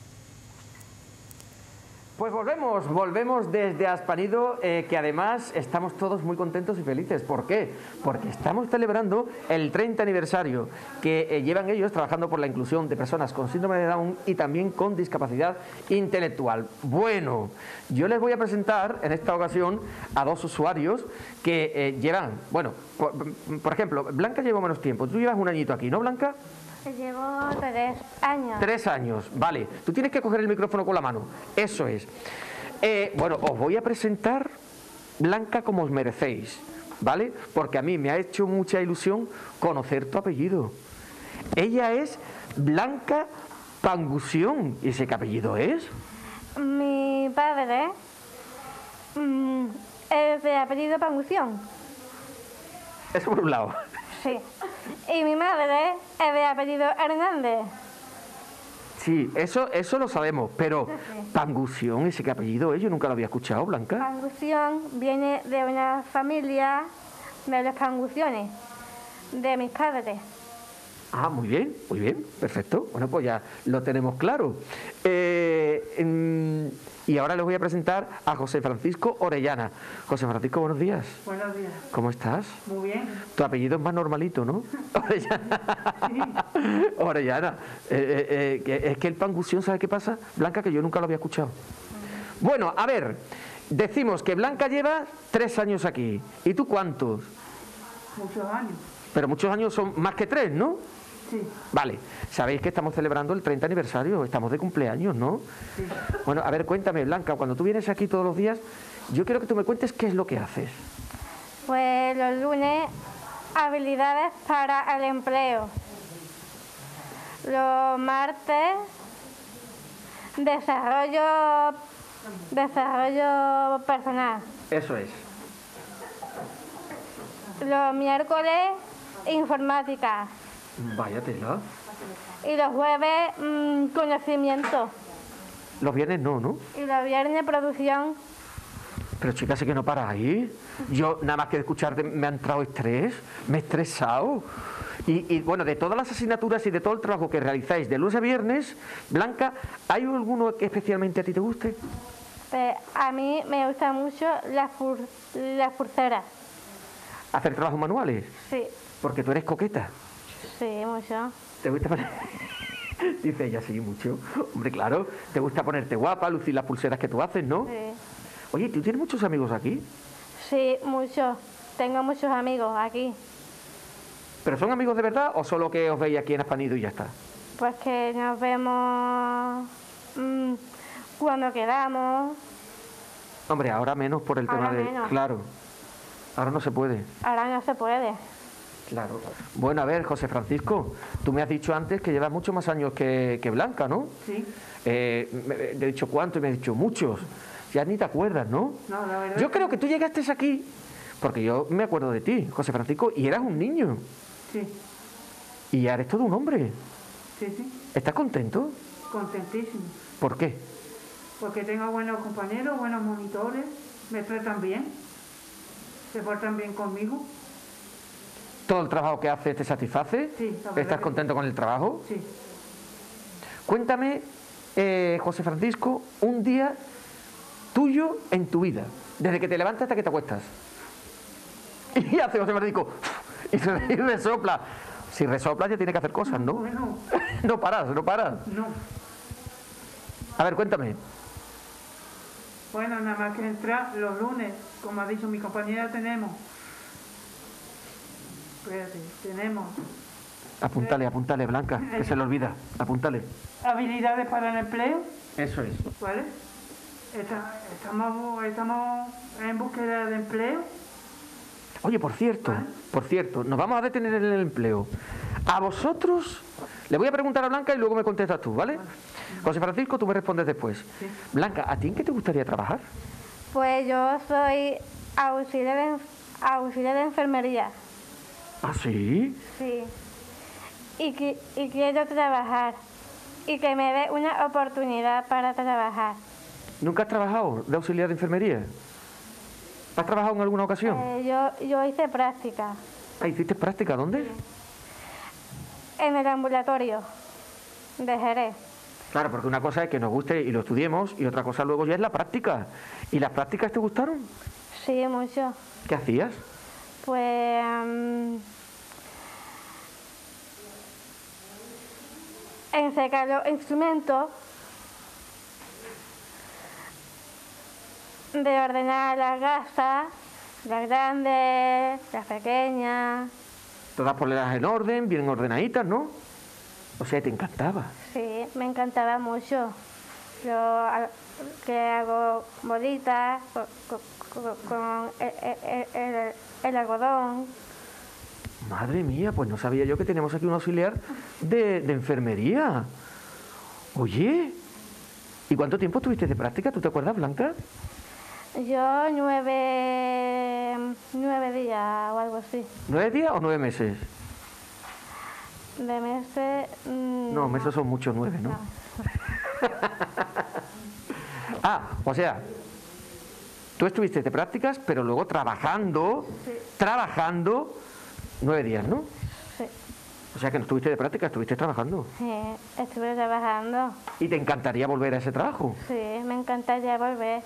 Pues volvemos, volvemos desde Aspanido, eh, que además estamos todos muy contentos y felices. ¿Por qué? Porque estamos celebrando el treinta aniversario que eh, llevan ellos trabajando por la inclusión de personas con síndrome de Down y también con discapacidad intelectual. Bueno, yo les voy a presentar en esta ocasión a dos usuarios que eh, llevan, bueno, por, por ejemplo, Blanca lleva menos tiempo. Tú llevas un añito aquí, ¿no, Blanca? Llevo tres años. Tres años, vale. Tú tienes que coger el micrófono con la mano. Eso es. Eh, bueno, os voy a presentar Blanca como os merecéis, ¿vale? Porque a mí me ha hecho mucha ilusión conocer tu apellido. Ella es Blanca Pangusión. ¿Y ese qué apellido es? Mi padre mmm, es de apellido Pangusión. Eso por un lado. Sí. Y mi madre es de apellido Hernández. Sí, eso, eso lo sabemos, pero sí. Pangusión, ese qué apellido es, yo nunca lo había escuchado, Blanca. Pangusión viene de una familia de los Pangusiones, de mis padres. Ah, muy bien, muy bien, perfecto. Bueno, pues ya lo tenemos claro. Eh, en, y ahora les voy a presentar a José Francisco Orellana. José Francisco, buenos días. Buenos días. ¿Cómo estás? Muy bien. Tu apellido es más normalito, ¿no? Orellana. Sí. Orellana. Eh, eh, eh, es que el Pangusión, ¿sabe qué pasa? Blanca, que yo nunca lo había escuchado. Bueno, a ver, decimos que Blanca lleva tres años aquí. ¿Y tú cuántos? Muchos años. Pero muchos años son más que tres, ¿no? Sí. Vale, sabéis que estamos celebrando el treinta aniversario, estamos de cumpleaños, ¿no? Sí. Bueno, a ver, cuéntame, Blanca, cuando tú vienes aquí todos los días, yo quiero que tú me cuentes qué es lo que haces. Pues los lunes, habilidades para el empleo. Los martes, desarrollo, desarrollo personal. Eso es. Los miércoles, informática. Vaya tela. Y los jueves, mmm, conocimiento. Los viernes no, ¿no? Y los viernes, producción. Pero chicas, sé que no para ahí. Yo nada más que de escucharte me ha entrado estrés, me he estresado. Y, y bueno, de todas las asignaturas y de todo el trabajo que realizáis de lunes a viernes, Blanca, ¿hay alguno que especialmente a ti te guste? Pues a mí me gustan mucho las, pur las pulseras. ¿Hacer trabajos manuales? Sí. Porque tú eres coqueta. Sí, mucho. ¿Te gusta poner...? Dice ella, sí, mucho. Hombre, claro, te gusta ponerte guapa, lucir las pulseras que tú haces, ¿no? Sí. Oye, ¿tú tienes muchos amigos aquí? Sí, muchos. Tengo muchos amigos aquí. ¿Pero son amigos de verdad o solo que os veis aquí en Aspanido y ya está? Pues que nos vemos mmm, cuando quedamos. Hombre, ahora menos por el Ahora tema de... menos. Claro, ahora no se puede. Ahora no se puede. Claro. Bueno, a ver, José Francisco, tú me has dicho antes que llevas muchos más años que, que Blanca, ¿no? Sí. Eh, me, te he dicho cuánto y me has dicho muchos. Ya ni te acuerdas, ¿no? No, la verdad. Yo creo que tú llegaste aquí, porque yo me acuerdo de ti, José Francisco, y eras un niño. Sí. Y ya eres todo un hombre. Sí, sí. ¿Estás contento? Contentísimo. ¿Por qué? Porque tengo buenos compañeros, buenos monitores, me tratan bien, se portan bien conmigo. ¿Todo el trabajo que haces te satisface? Sí, la verdad ¿Estás que contento sí. con el trabajo? Sí. Cuéntame, eh, José Francisco, un día tuyo en tu vida, desde que te levantas hasta que te acuestas. Y hace José Francisco, y se- y resopla. Si resoplas ya tiene que hacer cosas, ¿no? Bueno, No paras, no paras. no. A ver, cuéntame. Bueno, nada más que entrar los lunes, como ha dicho mi compañera, tenemos. Espérate, tenemos Apúntale, apúntale, Blanca, que se le olvida. Apúntale. habilidades para el empleo, Eso es. ¿vale? Esta- estamos, estamos en búsqueda de empleo. Oye, por cierto, por cierto, nos vamos a detener en el empleo. A vosotros, le voy a preguntar a Blanca y luego me contestas tú, ¿vale? José Francisco, tú me respondes después. Blanca, ¿a ti en qué te gustaría trabajar? Pues yo soy auxiliar de, enf- auxiliar de enfermería. ¿Ah, sí? Sí. Y, qui- y quiero trabajar. Y que me dé una oportunidad para trabajar. ¿Nunca has trabajado de auxiliar de enfermería? ¿Has trabajado en alguna ocasión? Eh, yo, yo hice práctica Ah, ¿hiciste práctica? ¿Dónde? en el ambulatorio de Jerez. Claro, porque una cosa es que nos guste y lo estudiemos y otra cosa luego ya es la práctica. ¿Y las prácticas te gustaron? Sí, mucho. ¿Qué hacías? Pues... mm, ensecar los instrumentos, de ordenar las gasas, las grandes, las pequeñas. Todas ponerlas en orden, bien ordenaditas, ¿no? O sea, te encantaba. Sí, me encantaba mucho. Yo a- que hago bolitas co- co- co- con el, el- el- el algodón. Madre mía, pues no sabía yo que tenemos aquí un auxiliar de, de enfermería. Oye, ¿y cuánto tiempo estuviste de práctica? ¿Tú te acuerdas, Blanca? Yo nueve, nueve días o algo así. ¿Nueve días o nueve meses? De meses... mm, No, meses son muchos, nueve, ¿no? Ah, o sea, tú estuviste de prácticas, pero luego trabajando, trabajando, nueve días, ¿no? Sí, O sea que no estuviste de prácticas, estuviste trabajando. sí, estuve trabajando. ¿Y te encantaría volver a ese trabajo? Sí, me encantaría volver.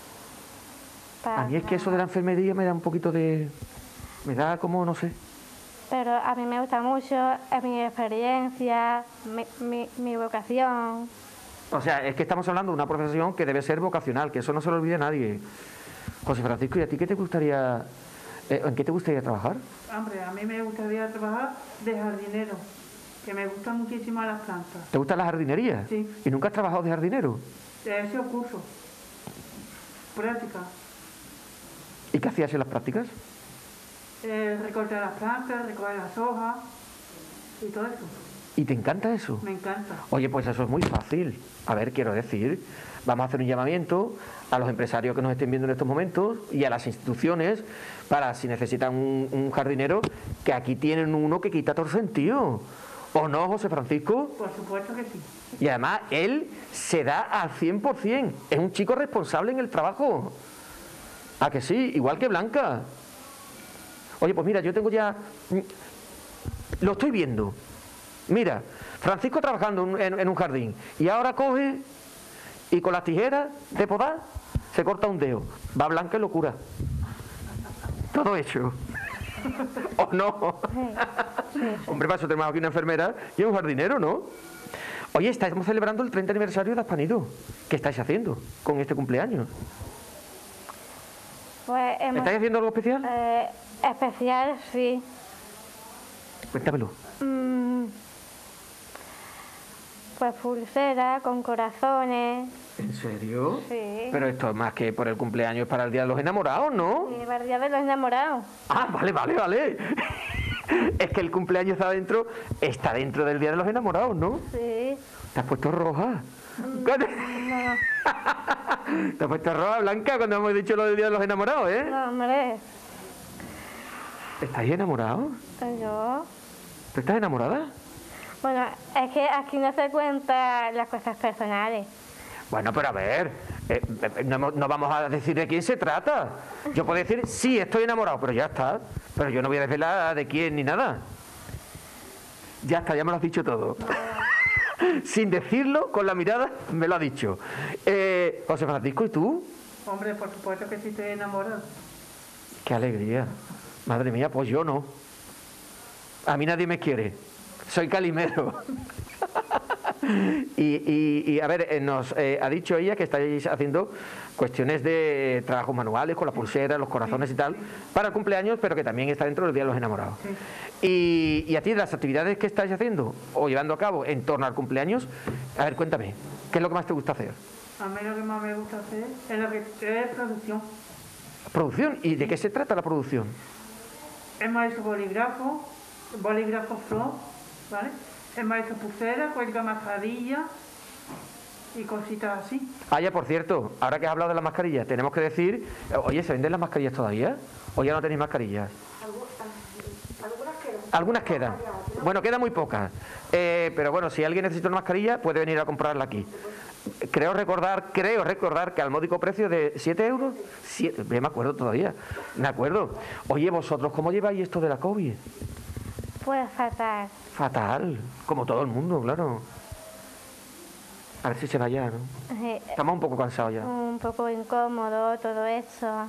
A mí es que eso de la enfermería me da un poquito de... Me da como, no sé... Pero a mí me gusta mucho, es mi experiencia, mi, mi, mi vocación. O sea, es que estamos hablando de una profesión que debe ser vocacional, que eso no se lo olvide a nadie. José Francisco, ¿y a ti qué te gustaría Eh, ¿En qué te gustaría trabajar? Hombre, a mí me gustaría trabajar de jardinero, que me gustan muchísimo las plantas. ¿Te gusta la jardinería? Sí. ¿Y nunca has trabajado de jardinero? De ese curso. Práctica. ¿Y qué hacías en las prácticas? Eh, recortar las plantas, recoger las hojas y todo eso. ¿Y te encanta eso? Me encanta. Oye, pues eso es muy fácil. A ver, quiero decir, vamos a hacer un llamamiento a los empresarios que nos estén viendo en estos momentos y a las instituciones para, si necesitan un, un jardinero, que aquí tienen uno que quita todo el sentido. ¿O no, José Francisco? Por supuesto que sí. Y además, él se da al cien por cien. Es un chico responsable en el trabajo. ¿A que sí? Igual que Blanca. Oye, pues mira, yo tengo ya... Lo estoy viendo. Mira, Francisco trabajando en, en un jardín y ahora coge y con las tijeras de podar se corta un dedo. Va Blanca y lo cura. Todo hecho. ¿O no? Sí, sí. Hombre, para eso tenemos aquí una enfermera y un jardinero, ¿no? Oye, estamos celebrando el treinta aniversario de Aspanido. ¿Qué estáis haciendo con este cumpleaños? Pues hemos, ¿Estáis haciendo algo especial? eh, especial, sí. Cuéntamelo. Mm, pues pulsera con corazones. ¿En serio? Sí. Pero esto es más que por el cumpleaños, es para el Día de los Enamorados, ¿no? Y el día de los enamorados. Ah, vale, vale, vale. Es que el cumpleaños está dentro, está dentro del Día de los Enamorados, ¿no? Sí. ¿Te has puesto roja? ¿Cuándo? No, ¿Te has puesto roja, Blanca, cuando hemos dicho lo del Día de los Enamorados, eh? no, hombre. ¿Estáis enamorados? Yo. ¿Tú estás enamorada? Bueno, es que aquí no se cuentan las cosas personales. Bueno, pero a ver, eh, eh, no, hemos- no vamos a decir de quién se trata. Yo puedo decir, sí, estoy enamorado, pero ya está. Pero yo no voy a desvelar de quién ni nada. Ya está, ya me lo has dicho todo. Sin decirlo, con la mirada, me lo ha dicho. Eh, José Francisco, ¿y tú? Hombre, por supuesto que sí estoy enamorado. Qué alegría. Madre mía, pues yo no. A mí nadie me quiere. Soy calimero. y, y- y, a ver, eh, nos eh, ha dicho ella que estáis haciendo cuestiones de trabajos manuales con la pulsera, los corazones y tal, para el cumpleaños, pero que también está dentro del Día de los Enamorados. Y, y a ti, las actividades que estáis haciendo o llevando a cabo en torno al cumpleaños, a ver, cuéntame, ¿qué es lo que más te gusta hacer? A mí lo que más me gusta hacer es lo que es producción. ¿Producción? ¿Y de qué se trata la producción? Hemos hecho bolígrafo, bolígrafo flor, ¿vale? Hemos hecho pulsera, cuelga mascarilla y cositas así. Ah, ya, por cierto, ahora que has hablado de las mascarillas, tenemos que decir, eh, oye, ¿se venden las mascarillas todavía? ¿O ya no tenéis mascarillas? Algunas quedan. Bueno, quedan muy pocas. Eh, pero bueno, si alguien necesita una mascarilla, puede venir a comprarla aquí. Creo recordar, creo recordar que al módico precio de siete euros, siete, me acuerdo todavía, me acuerdo. Oye, vosotros, ¿cómo lleváis esto de la COVID? Pues fatal. Fatal, como todo el mundo, claro. A ver si se va ya, ¿no? Eh, Estamos un poco cansados ya. Un poco incómodo todo eso.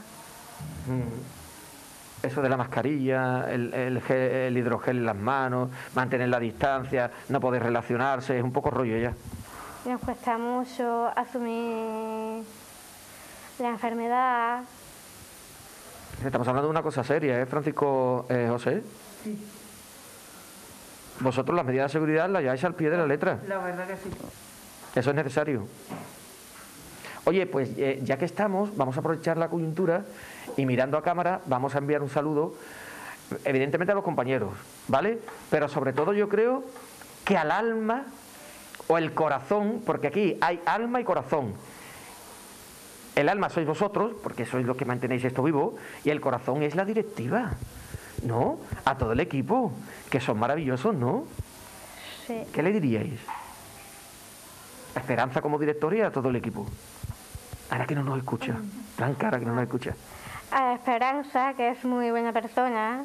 Mm. Eso de la mascarilla, el, el, gel- el hidrogel en las manos, mantener la distancia, no poder relacionarse, es un poco rollo ya. Nos cuesta mucho asumir la enfermedad. Estamos hablando de una cosa seria, ¿eh, Francisco eh, José? Sí, Vosotros las medidas de seguridad las lleváis al pie de la letra. la verdad que sí. Eso es necesario. Oye, pues eh, ya que estamos, vamos a aprovechar la coyuntura y mirando a cámara vamos a enviar un saludo, evidentemente a los compañeros, ¿vale? Pero sobre todo yo creo que al alma o el corazón, porque aquí hay alma y corazón. El alma sois vosotros, porque sois los que mantenéis esto vivo, y el corazón es la directiva, ¿no? A todo el equipo, que son maravillosos, ¿no? Sí. ¿Qué le diríais? A Esperanza como directora y a todo el equipo. Ahora que no nos escucha, Blanca, ahora que no nos escucha. A Esperanza, que es muy buena persona,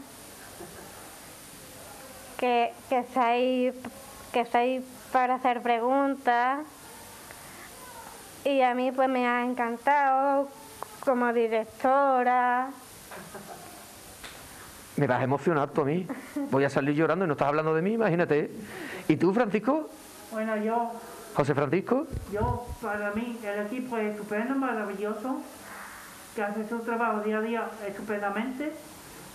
que, que está ahí, que está ahí para hacer preguntas. Y a mí pues me ha encantado como directora. Me vas a emocionar tú a mí. Voy a salir llorando y no estás hablando de mí, imagínate. ¿Y tú, Francisco? Bueno, yo, ¿José Francisco? yo, para mí, el equipo es estupendo, maravilloso, que hace su trabajo día a día estupendamente.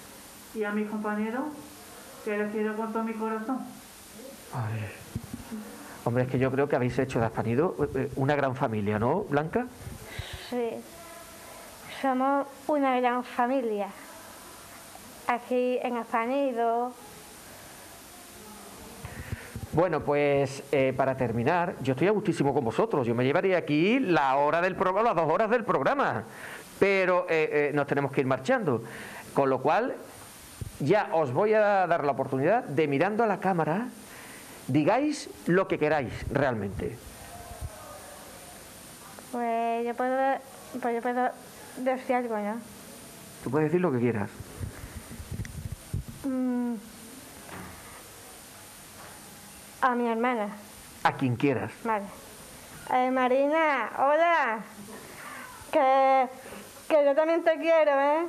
y a mis compañeros, que les quiero con todo mi corazón. Ay. Hombre, es que yo creo que habéis hecho de Aspanido una gran familia, ¿no, Blanca? Sí, somos una gran familia. Aquí en Aspanido. Bueno, pues eh, para terminar, yo estoy a gustísimo con vosotros. Yo me llevaría aquí la hora del programa, las dos horas del programa. Pero eh, eh, nos tenemos que ir marchando. Con lo cual, ya os voy a dar la oportunidad de, mirando a la cámara, digáis lo que queráis realmente. Pues yo puedo, pues yo puedo decir algo, ¿no? Tú puedes decir lo que quieras. Mm, a mi hermana. A quien quieras. Vale. Eh, Marina, hola. Que, que yo también te quiero, ¿eh?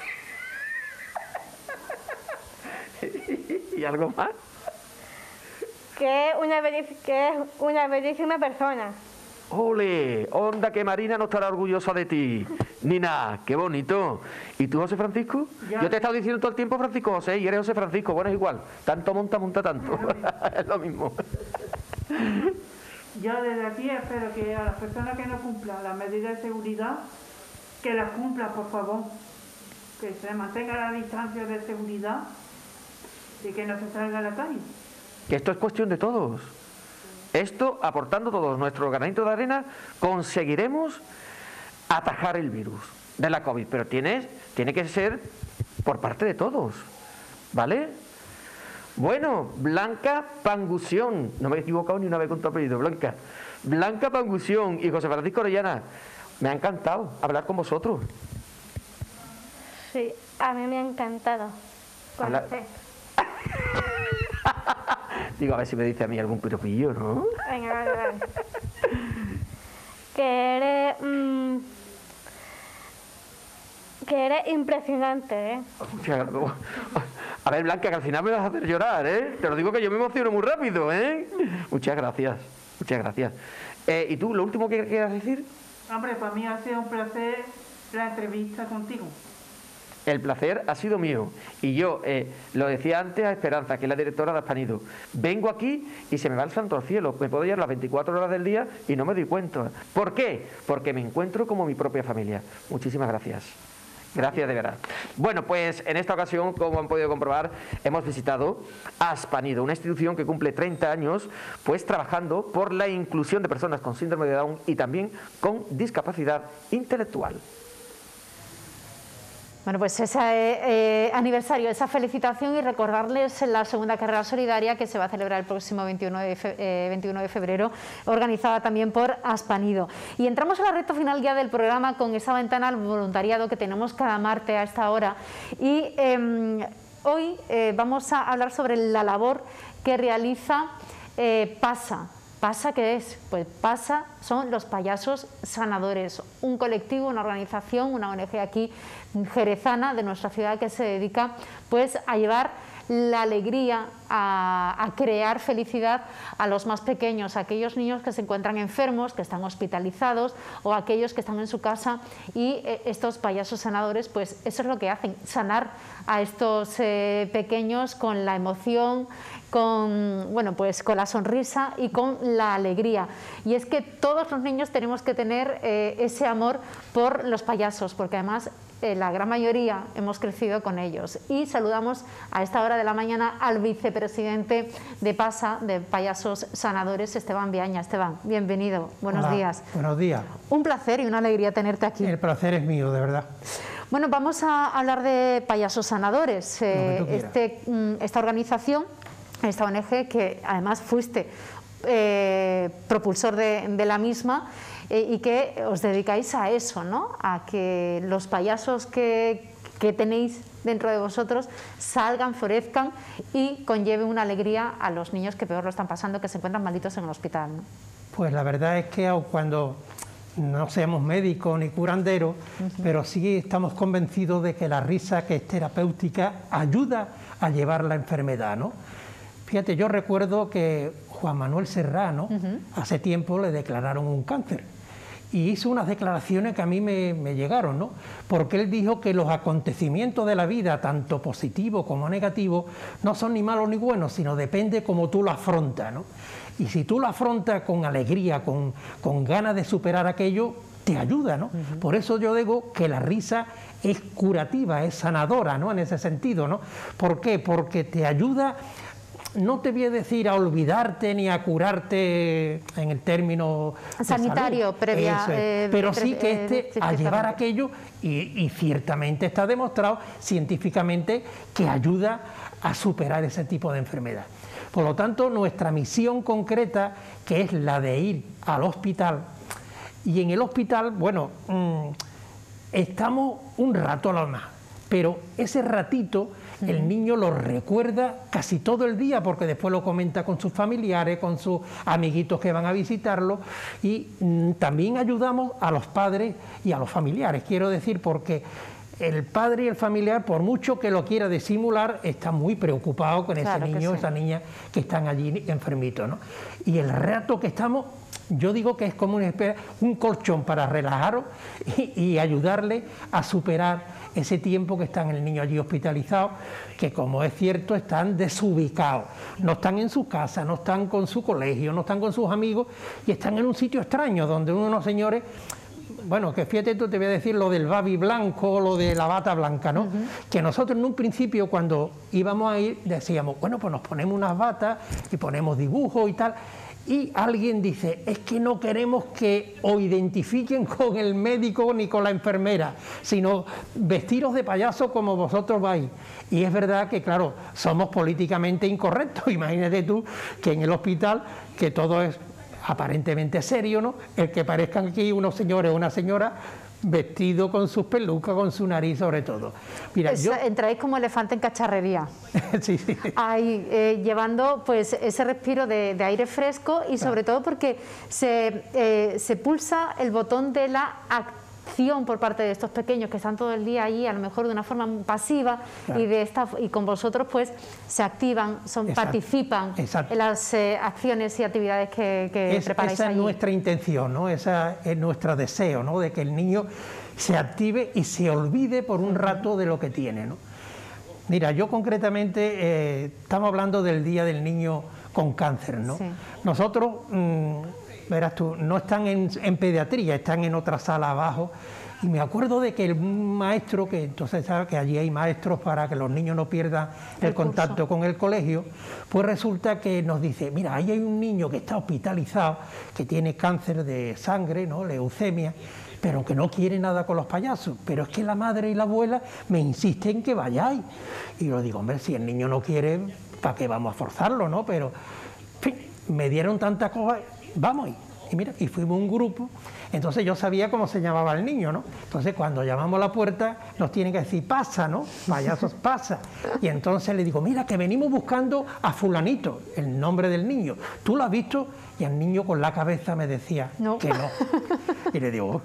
¿Y algo más? Que es una, bellísima, que es una bellísima persona. ¡Ole! ¡Onda que Marina no estará orgullosa de ti! Nina, qué bonito. ¿Y tú, José Francisco? Ya. Yo te he estado diciendo todo el tiempo Francisco José y eres José Francisco. Bueno, es igual. Tanto monta, monta tanto. Es lo mismo. Yo desde aquí espero que a las personas que no cumplan las medidas de seguridad, que las cumplan, por favor. Que se mantenga la distancia de seguridad y que no se salga a la calle. Que esto es cuestión de todos. Esto, aportando todos nuestro granito de arena, conseguiremos atajar el virus de la COVID. Pero tiene, tiene que ser por parte de todos. ¿Vale? Bueno, Blanca Pangusión. No me he equivocado ni una vez con tu apellido, Blanca. Blanca Pangusión y José Francisco Orellana. Me ha encantado hablar con vosotros. Sí, a mí me ha encantado Habla- conocer. Digo, a ver si me dice a mí algún piropillo, ¿no? Venga, vale, vale. Que eres... mm, que eres impresionante, ¿eh? Muchas gra- A ver, Blanca, que al final me vas a hacer llorar, ¿eh? Te lo digo que yo me emociono muy rápido, ¿eh? Muchas gracias, muchas gracias. Eh, ¿Y tú, lo último que quieras decir? Hombre, para mí ha sido un placer la entrevista contigo. El placer ha sido mío. Y yo, eh, lo decía antes a Esperanza, que es la directora de Aspanido, vengo aquí y se me va el santo al cielo. Me puedo llevar las veinticuatro horas del día y no me doy cuenta. ¿Por qué? Porque me encuentro como mi propia familia. Muchísimas gracias. Gracias de verdad. Bueno, pues en esta ocasión, como han podido comprobar, hemos visitado Aspanido, una institución que cumple treinta años, pues trabajando por la inclusión de personas con síndrome de Down y también con discapacidad intelectual. Bueno, pues ese eh, aniversario, esa felicitación y recordarles la segunda carrera solidaria que se va a celebrar el próximo veintiuno de febrero, organizada también por Aspanido. Y entramos a la recta final ya del programa con esa ventana al voluntariado que tenemos cada martes a esta hora. Y eh, hoy eh, vamos a hablar sobre la labor que realiza eh, PASA. ¿PASA qué es? Pues PASA son los payasos sanadores, un colectivo, una organización, una O N G aquí jerezana de nuestra ciudad que se dedica pues a llevar la alegría, a, a crear felicidad a los más pequeños, a aquellos niños que se encuentran enfermos, que están hospitalizados o aquellos que están en su casa y eh, estos payasos sanadores pues eso es lo que hacen, sanar a estos eh, pequeños con la emoción, con, bueno, pues con la sonrisa y con la alegría. Y es que todos los niños tenemos que tener eh, ese amor por los payasos, porque además eh, la gran mayoría hemos crecido con ellos. Y saludamos a esta hora de la mañana al vicepresidente de PASA, de Payasos Sanadores, Esteban Viaña. Esteban, bienvenido, buenos Hola, días. Buenos días. Un placer y una alegría tenerte aquí. El placer es mío, de verdad. Bueno, vamos a hablar de Payasos Sanadores, eh, Lo que tú quieras. este, mm, esta organización, esta O N G que además fuiste eh, propulsor de, de la misma eh, y que os dedicáis a eso, ¿no? A que los payasos que, que tenéis dentro de vosotros salgan, florezcan y conlleven una alegría a los niños que peor lo están pasando, que se encuentran malditos en el hospital, ¿no? Pues la verdad es que aun cuando no seamos médicos ni curanderos, uh-huh. pero sí estamos convencidos de que la risa, que es terapéutica, ayuda a llevar la enfermedad, ¿no? Fíjate, yo recuerdo que Juan Manuel Serrano, uh-huh. hace tiempo le declararon un cáncer y hizo unas declaraciones que a mí me, me llegaron, ¿no? Porque él dijo que los acontecimientos de la vida, tanto positivos como negativos, no son ni malos ni buenos, sino depende cómo tú lo afrontas, ¿no? Y si tú lo afrontas con alegría, con, con ganas de superar aquello, te ayuda, ¿no? Uh-huh. Por eso yo digo que la risa es curativa, es sanadora, ¿no? En ese sentido, ¿no? ¿Por qué? Porque te ayuda, no te voy a decir a olvidarte ni a curarte en el término sanitario, previa, es, eh, pero sí que este eh, a llevar aquello y, y ciertamente está demostrado científicamente que ayuda a superar ese tipo de enfermedad. Por lo tanto, nuestra misión concreta, que es la de ir al hospital, y en el hospital, bueno, mmm, estamos un rato a lo más, pero ese ratito el niño lo recuerda casi todo el día, porque después lo comenta con sus familiares, con sus amiguitos que van a visitarlo, y mmm, también ayudamos a los padres y a los familiares, quiero decir, porque el padre y el familiar, por mucho que lo quiera disimular, está muy preocupado con ese claro niño o sí. esa niña que están allí enfermitos, ¿no? Y el rato que estamos, yo digo que es como una especie, un colchón para relajaros y, y ayudarle a superar ese tiempo que están el niño allí hospitalizado, que como es cierto están desubicados, no están en su casa, no están con su colegio, no están con sus amigos y están en un sitio extraño donde unos señores... Bueno, que fíjate tú, te voy a decir lo del babi blanco, lo de la bata blanca, ¿no? Uh-huh. Que nosotros en un principio cuando íbamos a ir decíamos, bueno, pues nos ponemos unas batas y ponemos dibujos y tal, y alguien dice, es que no queremos que os identifiquen con el médico ni con la enfermera, sino vestiros de payaso como vosotros vais. Y es verdad que, claro, somos políticamente incorrectos. Imagínate tú que en el hospital, que todo es aparentemente serio, ¿no? El que parezcan aquí unos señores o una señora vestido con sus pelucas, con su nariz sobre todo. Mira, es, yo... Entráis como elefante en cacharrería. sí, sí. Ahí, eh, llevando pues ese respiro de, de aire fresco y sobre claro. todo porque se, eh, se pulsa el botón de la actividad por parte de estos pequeños que están todo el día allí, a lo mejor de una forma pasiva, claro. y de esta y con vosotros pues se activan, son Exacto. participan Exacto. en las eh, acciones y actividades que, que es, preparáis esa allí. es nuestra intención, ¿no? Esa es nuestro deseo, ¿no? De que el niño se active y se olvide por un rato de lo que tiene, ¿no? Mira, yo concretamente eh, estamos hablando del Día del Niño con Cáncer, ¿no? Sí. Nosotros mmm, verás tú, no están en, en pediatría, están en otra sala abajo, y me acuerdo de que el maestro, que entonces sabe que allí hay maestros para que los niños no pierdan el, el contacto con el colegio, pues resulta que nos dice, mira, ahí hay un niño que está hospitalizado, que tiene cáncer de sangre, ¿no? Leucemia, pero que no quiere nada con los payasos, pero es que la madre y la abuela me insisten que vayáis. Y yo digo, hombre, si el niño no quiere, ¿para qué vamos a forzarlo, no? Pero, en fin, me dieron tantas cosas, vamos, y mira, y fuimos un grupo, entonces yo sabía cómo se llamaba el niño, ¿no? Entonces cuando llamamos a la puerta nos tienen que decir, pasa, ¿no? Payasos, pasa. Y entonces le digo, mira, que venimos buscando a fulanito, el nombre del niño, ¿tú lo has visto? Y el niño con la cabeza me decía no. que no. Y le digo,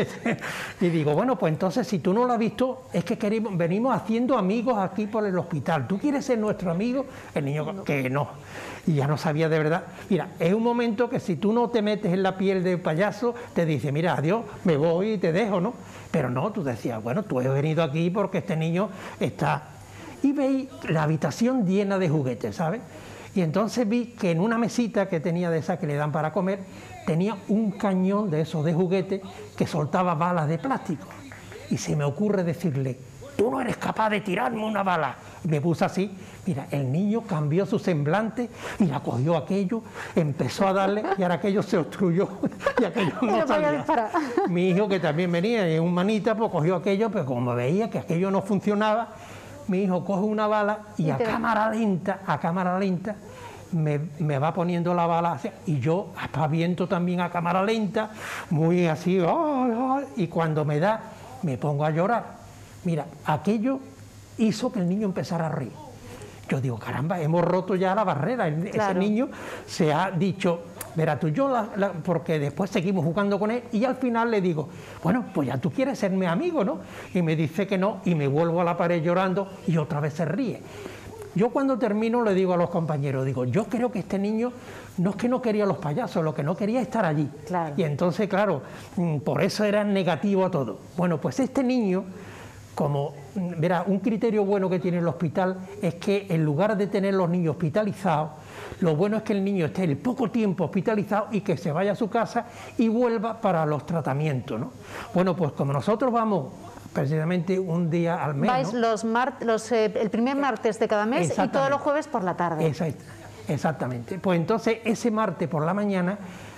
y digo, bueno, pues entonces si tú no lo has visto, es que queremos, venimos haciendo amigos aquí por el hospital. ¿Tú quieres ser nuestro amigo? El niño, no. que no. Y ya no sabía de verdad. Mira, es un momento que si tú no te metes en la piel del payaso, te dice, mira, adiós, me voy y te dejo, ¿no? Pero no, tú decías, bueno, tú has venido aquí porque este niño está... Y veis la habitación llena de juguetes, ¿sabes? Y entonces vi que en una mesita que tenía de esa que le dan para comer, tenía un cañón de esos de juguete que soltaba balas de plástico. Y se me ocurre decirle, tú no eres capaz de tirarme una bala. Y me puse así, mira, el niño cambió su semblante y la cogió aquello, empezó a darle y ahora aquello se obstruyó y aquello no salía. Mi hijo, que también venía y un manita, pues cogió aquello, pero como veía que aquello no funcionaba, mi hijo coge una bala y a cámara lenta, a cámara lenta, me, me va poniendo la bala hacia, y yo aspaviento también a cámara lenta, muy así, oh, oh, y cuando me da, me pongo a llorar. Mira, aquello hizo que el niño empezara a reír. Yo digo, caramba, hemos roto ya la barrera. Claro. Ese niño se ha dicho, verás tú, yo, la, la, porque después seguimos jugando con él y al final le digo, bueno, pues ya tú quieres ser mi amigo, ¿no? Y me dice que no y me vuelvo a la pared llorando y otra vez se ríe. Yo cuando termino le digo a los compañeros, digo, yo creo que este niño no es que no quería los payasos, lo que no quería es estar allí. Claro. Y entonces, claro, por eso era negativo a todo. Bueno, pues este niño, como, verá, un criterio bueno que tiene el hospital es que en lugar de tener los niños hospitalizados, lo bueno es que el niño esté el poco tiempo hospitalizado y que se vaya a su casa y vuelva para los tratamientos, ¿no? Bueno, pues como nosotros vamos precisamente un día al mes, vais ¿no? los mar los, eh, el primer martes de cada mes y todos los jueves por la tarde. Exact, exactamente. Pues entonces ese martes por la mañana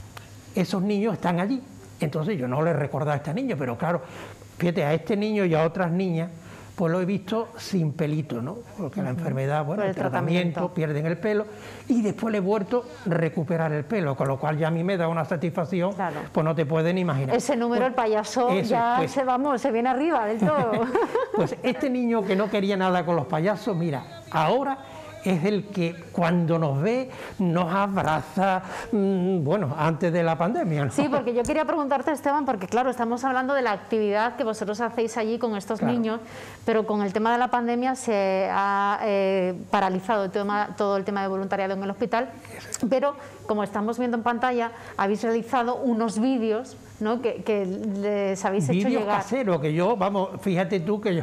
esos niños están allí. Entonces yo no les recordaba a este niño, pero claro, fíjate, a este niño y a otras niñas pues lo he visto sin pelito, ¿no? Porque uh-huh. la enfermedad, bueno, el, el tratamiento, tratamiento, pierden el pelo y después le he vuelto a recuperar el pelo, con lo cual ya a mí me da una satisfacción, claro. Pues no te pueden imaginar. Ese número, pues, el payaso, eso, ya pues, se, vamos, se viene arriba del todo. Pues este niño que no quería nada con los payasos, mira, ahora es el que cuando nos ve nos abraza, mmm, bueno, antes de la pandemia, ¿no? Sí, porque yo quería preguntarte, Esteban, porque claro, estamos hablando de la actividad que vosotros hacéis allí con estos claro. niños, pero con el tema de la pandemia se ha eh, paralizado el tema, todo el tema de voluntariado en el hospital, pero como estamos viendo en pantalla, habéis realizado unos vídeos, ¿no? que, que les habéis hecho vídeos llegar. caseros, que yo, vamos, fíjate tú que yo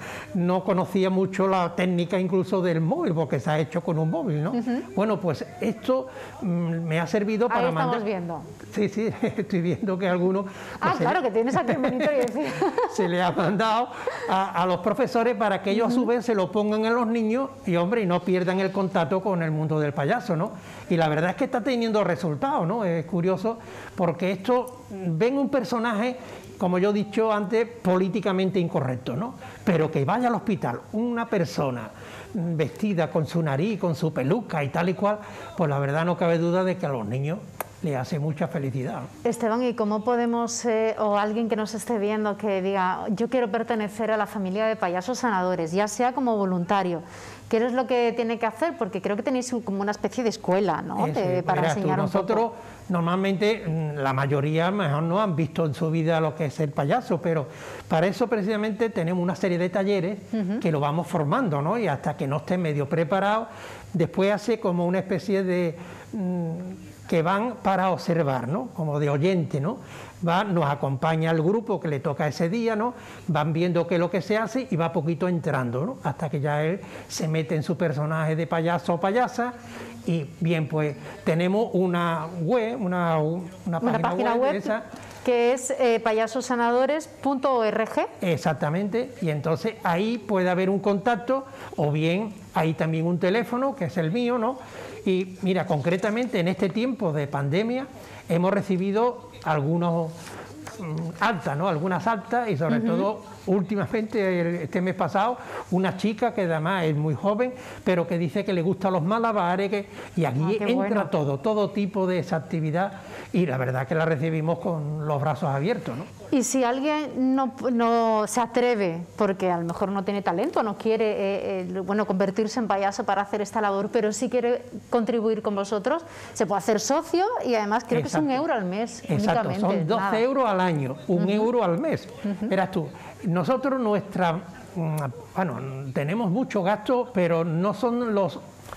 no conocía mucho la técnica incluso del móvil, porque se ha hecho con un móvil, ¿no? Uh-huh. Bueno, pues esto mm, me ha servido para Ahí mandar... estamos viendo. Sí, sí, estoy viendo que algunos... Ah, pues, claro, le... que tienes aquí el monitor y decir... se le ha mandado a, a los profesores para que ellos uh-huh. a su vez se lo pongan en los niños y, hombre, y no pierdan el contacto con el mundo del payaso, ¿no? Y la verdad es que está teniendo resultados, ¿no? Es curioso porque esto, ven un personaje, como yo he dicho antes, políticamente incorrecto, ¿no? Pero que vaya al hospital una persona vestida con su nariz, con su peluca y tal y cual, pues la verdad no cabe duda de que a los niños le hace mucha felicidad. Esteban, ¿y cómo podemos, eh, o alguien que nos esté viendo que diga, yo quiero pertenecer a la familia de payasos sanadores, ya sea como voluntario, ¿qué es lo que tiene que hacer? Porque creo que tenéis como una especie de escuela, ¿no? Eso, de, para mira, enseñar tú, un nosotros, poco. Normalmente, la mayoría mejor no han visto en su vida lo que es el payaso, pero para eso precisamente tenemos una serie de talleres uh-huh. que lo vamos formando, ¿no? Y hasta que no esté medio preparado, después hace como una especie de... Mmm, que van para observar, ¿no? Como de oyente, ¿no? Va, nos acompaña el grupo que le toca ese día, ¿no? Van viendo qué es lo que se hace y va poquito entrando, ¿no? Hasta que ya él se mete en su personaje de payaso o payasa. Y bien, pues tenemos una web, una, una, una página, página web, web esa, que es eh, payasosanadores punto org. Exactamente, y entonces ahí puede haber un contacto, o bien hay también un teléfono, que es el mío, ¿no? Y mira, concretamente en este tiempo de pandemia hemos recibido algunos um, altas, ¿no? Algunas altas y sobre uh-huh. todo últimamente, este mes pasado, una chica que además es muy joven, pero que dice que le gustan los malabares, que, y aquí ah, entra bueno. todo, todo tipo de esa actividad y la verdad que la recibimos con los brazos abiertos, ¿no? Y si alguien no, no se atreve, porque a lo mejor no tiene talento, no quiere eh, eh, bueno, convertirse en payaso para hacer esta labor, pero sí quiere contribuir con vosotros, se puede hacer socio y además creo Exacto. que es un euro al mes. Exacto, únicamente, son doce nada. euros al año, un uh-huh. euro al mes. Uh-huh. Verás tú, nosotros nuestra, bueno, tenemos muchos gastos, pero no son los,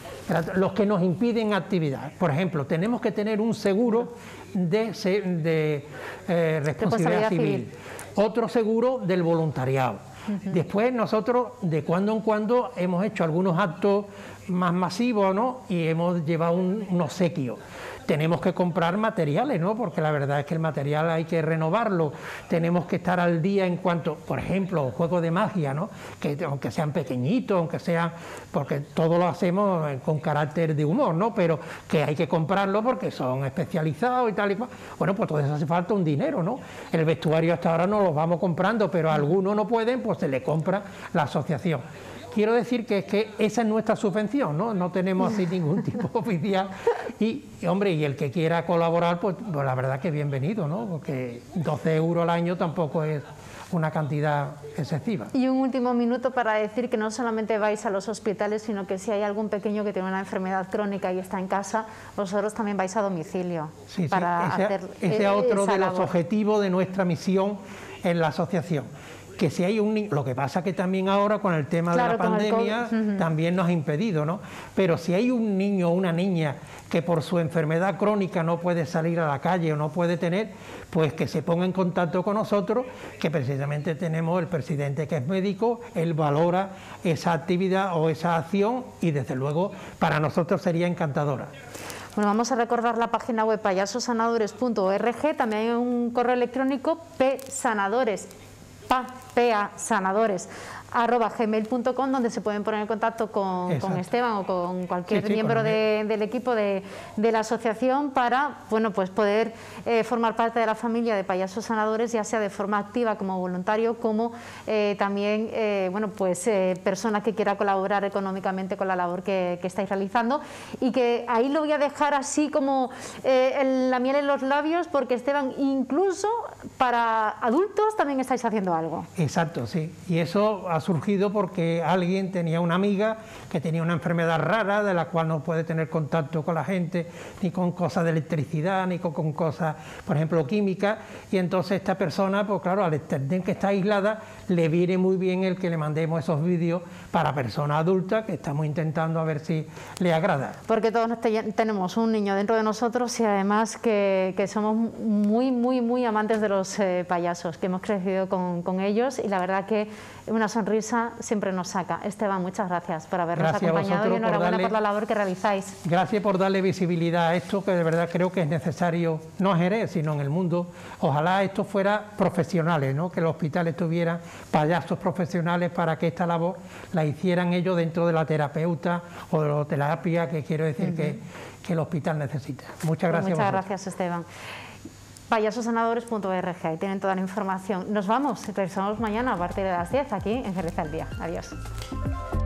los que nos impiden actividad. Por ejemplo, tenemos que tener un seguro de, de eh, responsabilidad civil, civil, otro seguro del voluntariado. Uh-huh. Después nosotros de cuando en cuando hemos hecho algunos actos más masivos, ¿no? Y hemos llevado un, un obsequio. Tenemos que comprar materiales, ¿no? Porque la verdad es que el material hay que renovarlo. Tenemos que estar al día en cuanto, por ejemplo, juegos de magia, ¿no? Que aunque sean pequeñitos, aunque sean, porque todo lo hacemos con carácter de humor, ¿no? Pero que hay que comprarlo porque son especializados y tal y cual. Bueno, pues todo eso hace falta un dinero, ¿no? El vestuario hasta ahora no lo vamos comprando, pero algunos no pueden, pues se le compra la asociación. Quiero decir que es que esa es nuestra subvención, ¿no? No tenemos así ningún tipo oficial. Y, y, hombre, y el que quiera colaborar, pues, pues la verdad que bienvenido, ¿no? Porque doce euros al año tampoco es una cantidad excesiva. Y un último minuto para decir que no solamente vais a los hospitales, sino que si hay algún pequeño que tiene una enfermedad crónica y está en casa, vosotros también vais a domicilio. Sí, para sí, ese, hacer ese es otro de labor. los objetivos de nuestra misión en la asociación. que si hay un niño, lo que pasa que también ahora con el tema Claro, de la con el pandemia COVID. también nos ha impedido, ¿no? Pero si hay un niño o una niña que por su enfermedad crónica no puede salir a la calle o no puede tener, pues que se ponga en contacto con nosotros, que precisamente tenemos el presidente que es médico, él valora esa actividad o esa acción y desde luego para nosotros sería encantadora. Bueno, vamos a recordar la página web payasosanadores punto org, también hay un correo electrónico psanadores, pa, pa, sanadores, arroba gmail punto com, donde se pueden poner en contacto con, con Esteban o con cualquier Sí, sí, miembro con de, del equipo de, de la asociación para, bueno, pues poder eh, formar parte de la familia de Payasos Sanadores, ya sea de forma activa como voluntario, como eh, también eh, bueno, pues, eh, persona que quiera colaborar económicamente con la labor que, que estáis realizando. Y que ahí lo voy a dejar así como eh, el, la miel en los labios, porque Esteban, incluso para adultos también estáis haciendo algo. Exacto, sí, y eso ha surgido porque alguien tenía una amiga que tenía una enfermedad rara de la cual no puede tener contacto con la gente, ni con cosas de electricidad, ni con, con cosas, por ejemplo, químicas, y entonces esta persona, pues claro, al entender que está aislada, le viene muy bien el que le mandemos esos vídeos para personas adultas, que estamos intentando a ver si le agrada. Porque todos tenemos un niño dentro de nosotros y además que, que somos muy, muy, muy amantes de los eh, payasos, que hemos crecido con, con ellos, y la verdad que una sonrisa siempre nos saca. Esteban, muchas gracias por habernos Gracias acompañado y enhorabuena por, darle, por la labor que realizáis. Gracias por darle visibilidad a esto, que de verdad creo que es necesario, no en Jerez, sino en el mundo. Ojalá esto fuera profesionales, ¿no? Que los hospitales tuvieran payasos profesionales para que esta labor la hicieran ellos dentro de la terapeuta o de la terapia que quiero decir uh-huh. que, que el hospital necesita. Muchas gracias. Pues muchas gracias, Esteban. payasosanadores punto org, ahí tienen toda la información. Nos vamos, regresamos mañana a partir de las diez aquí en Jerez al Día. Adiós.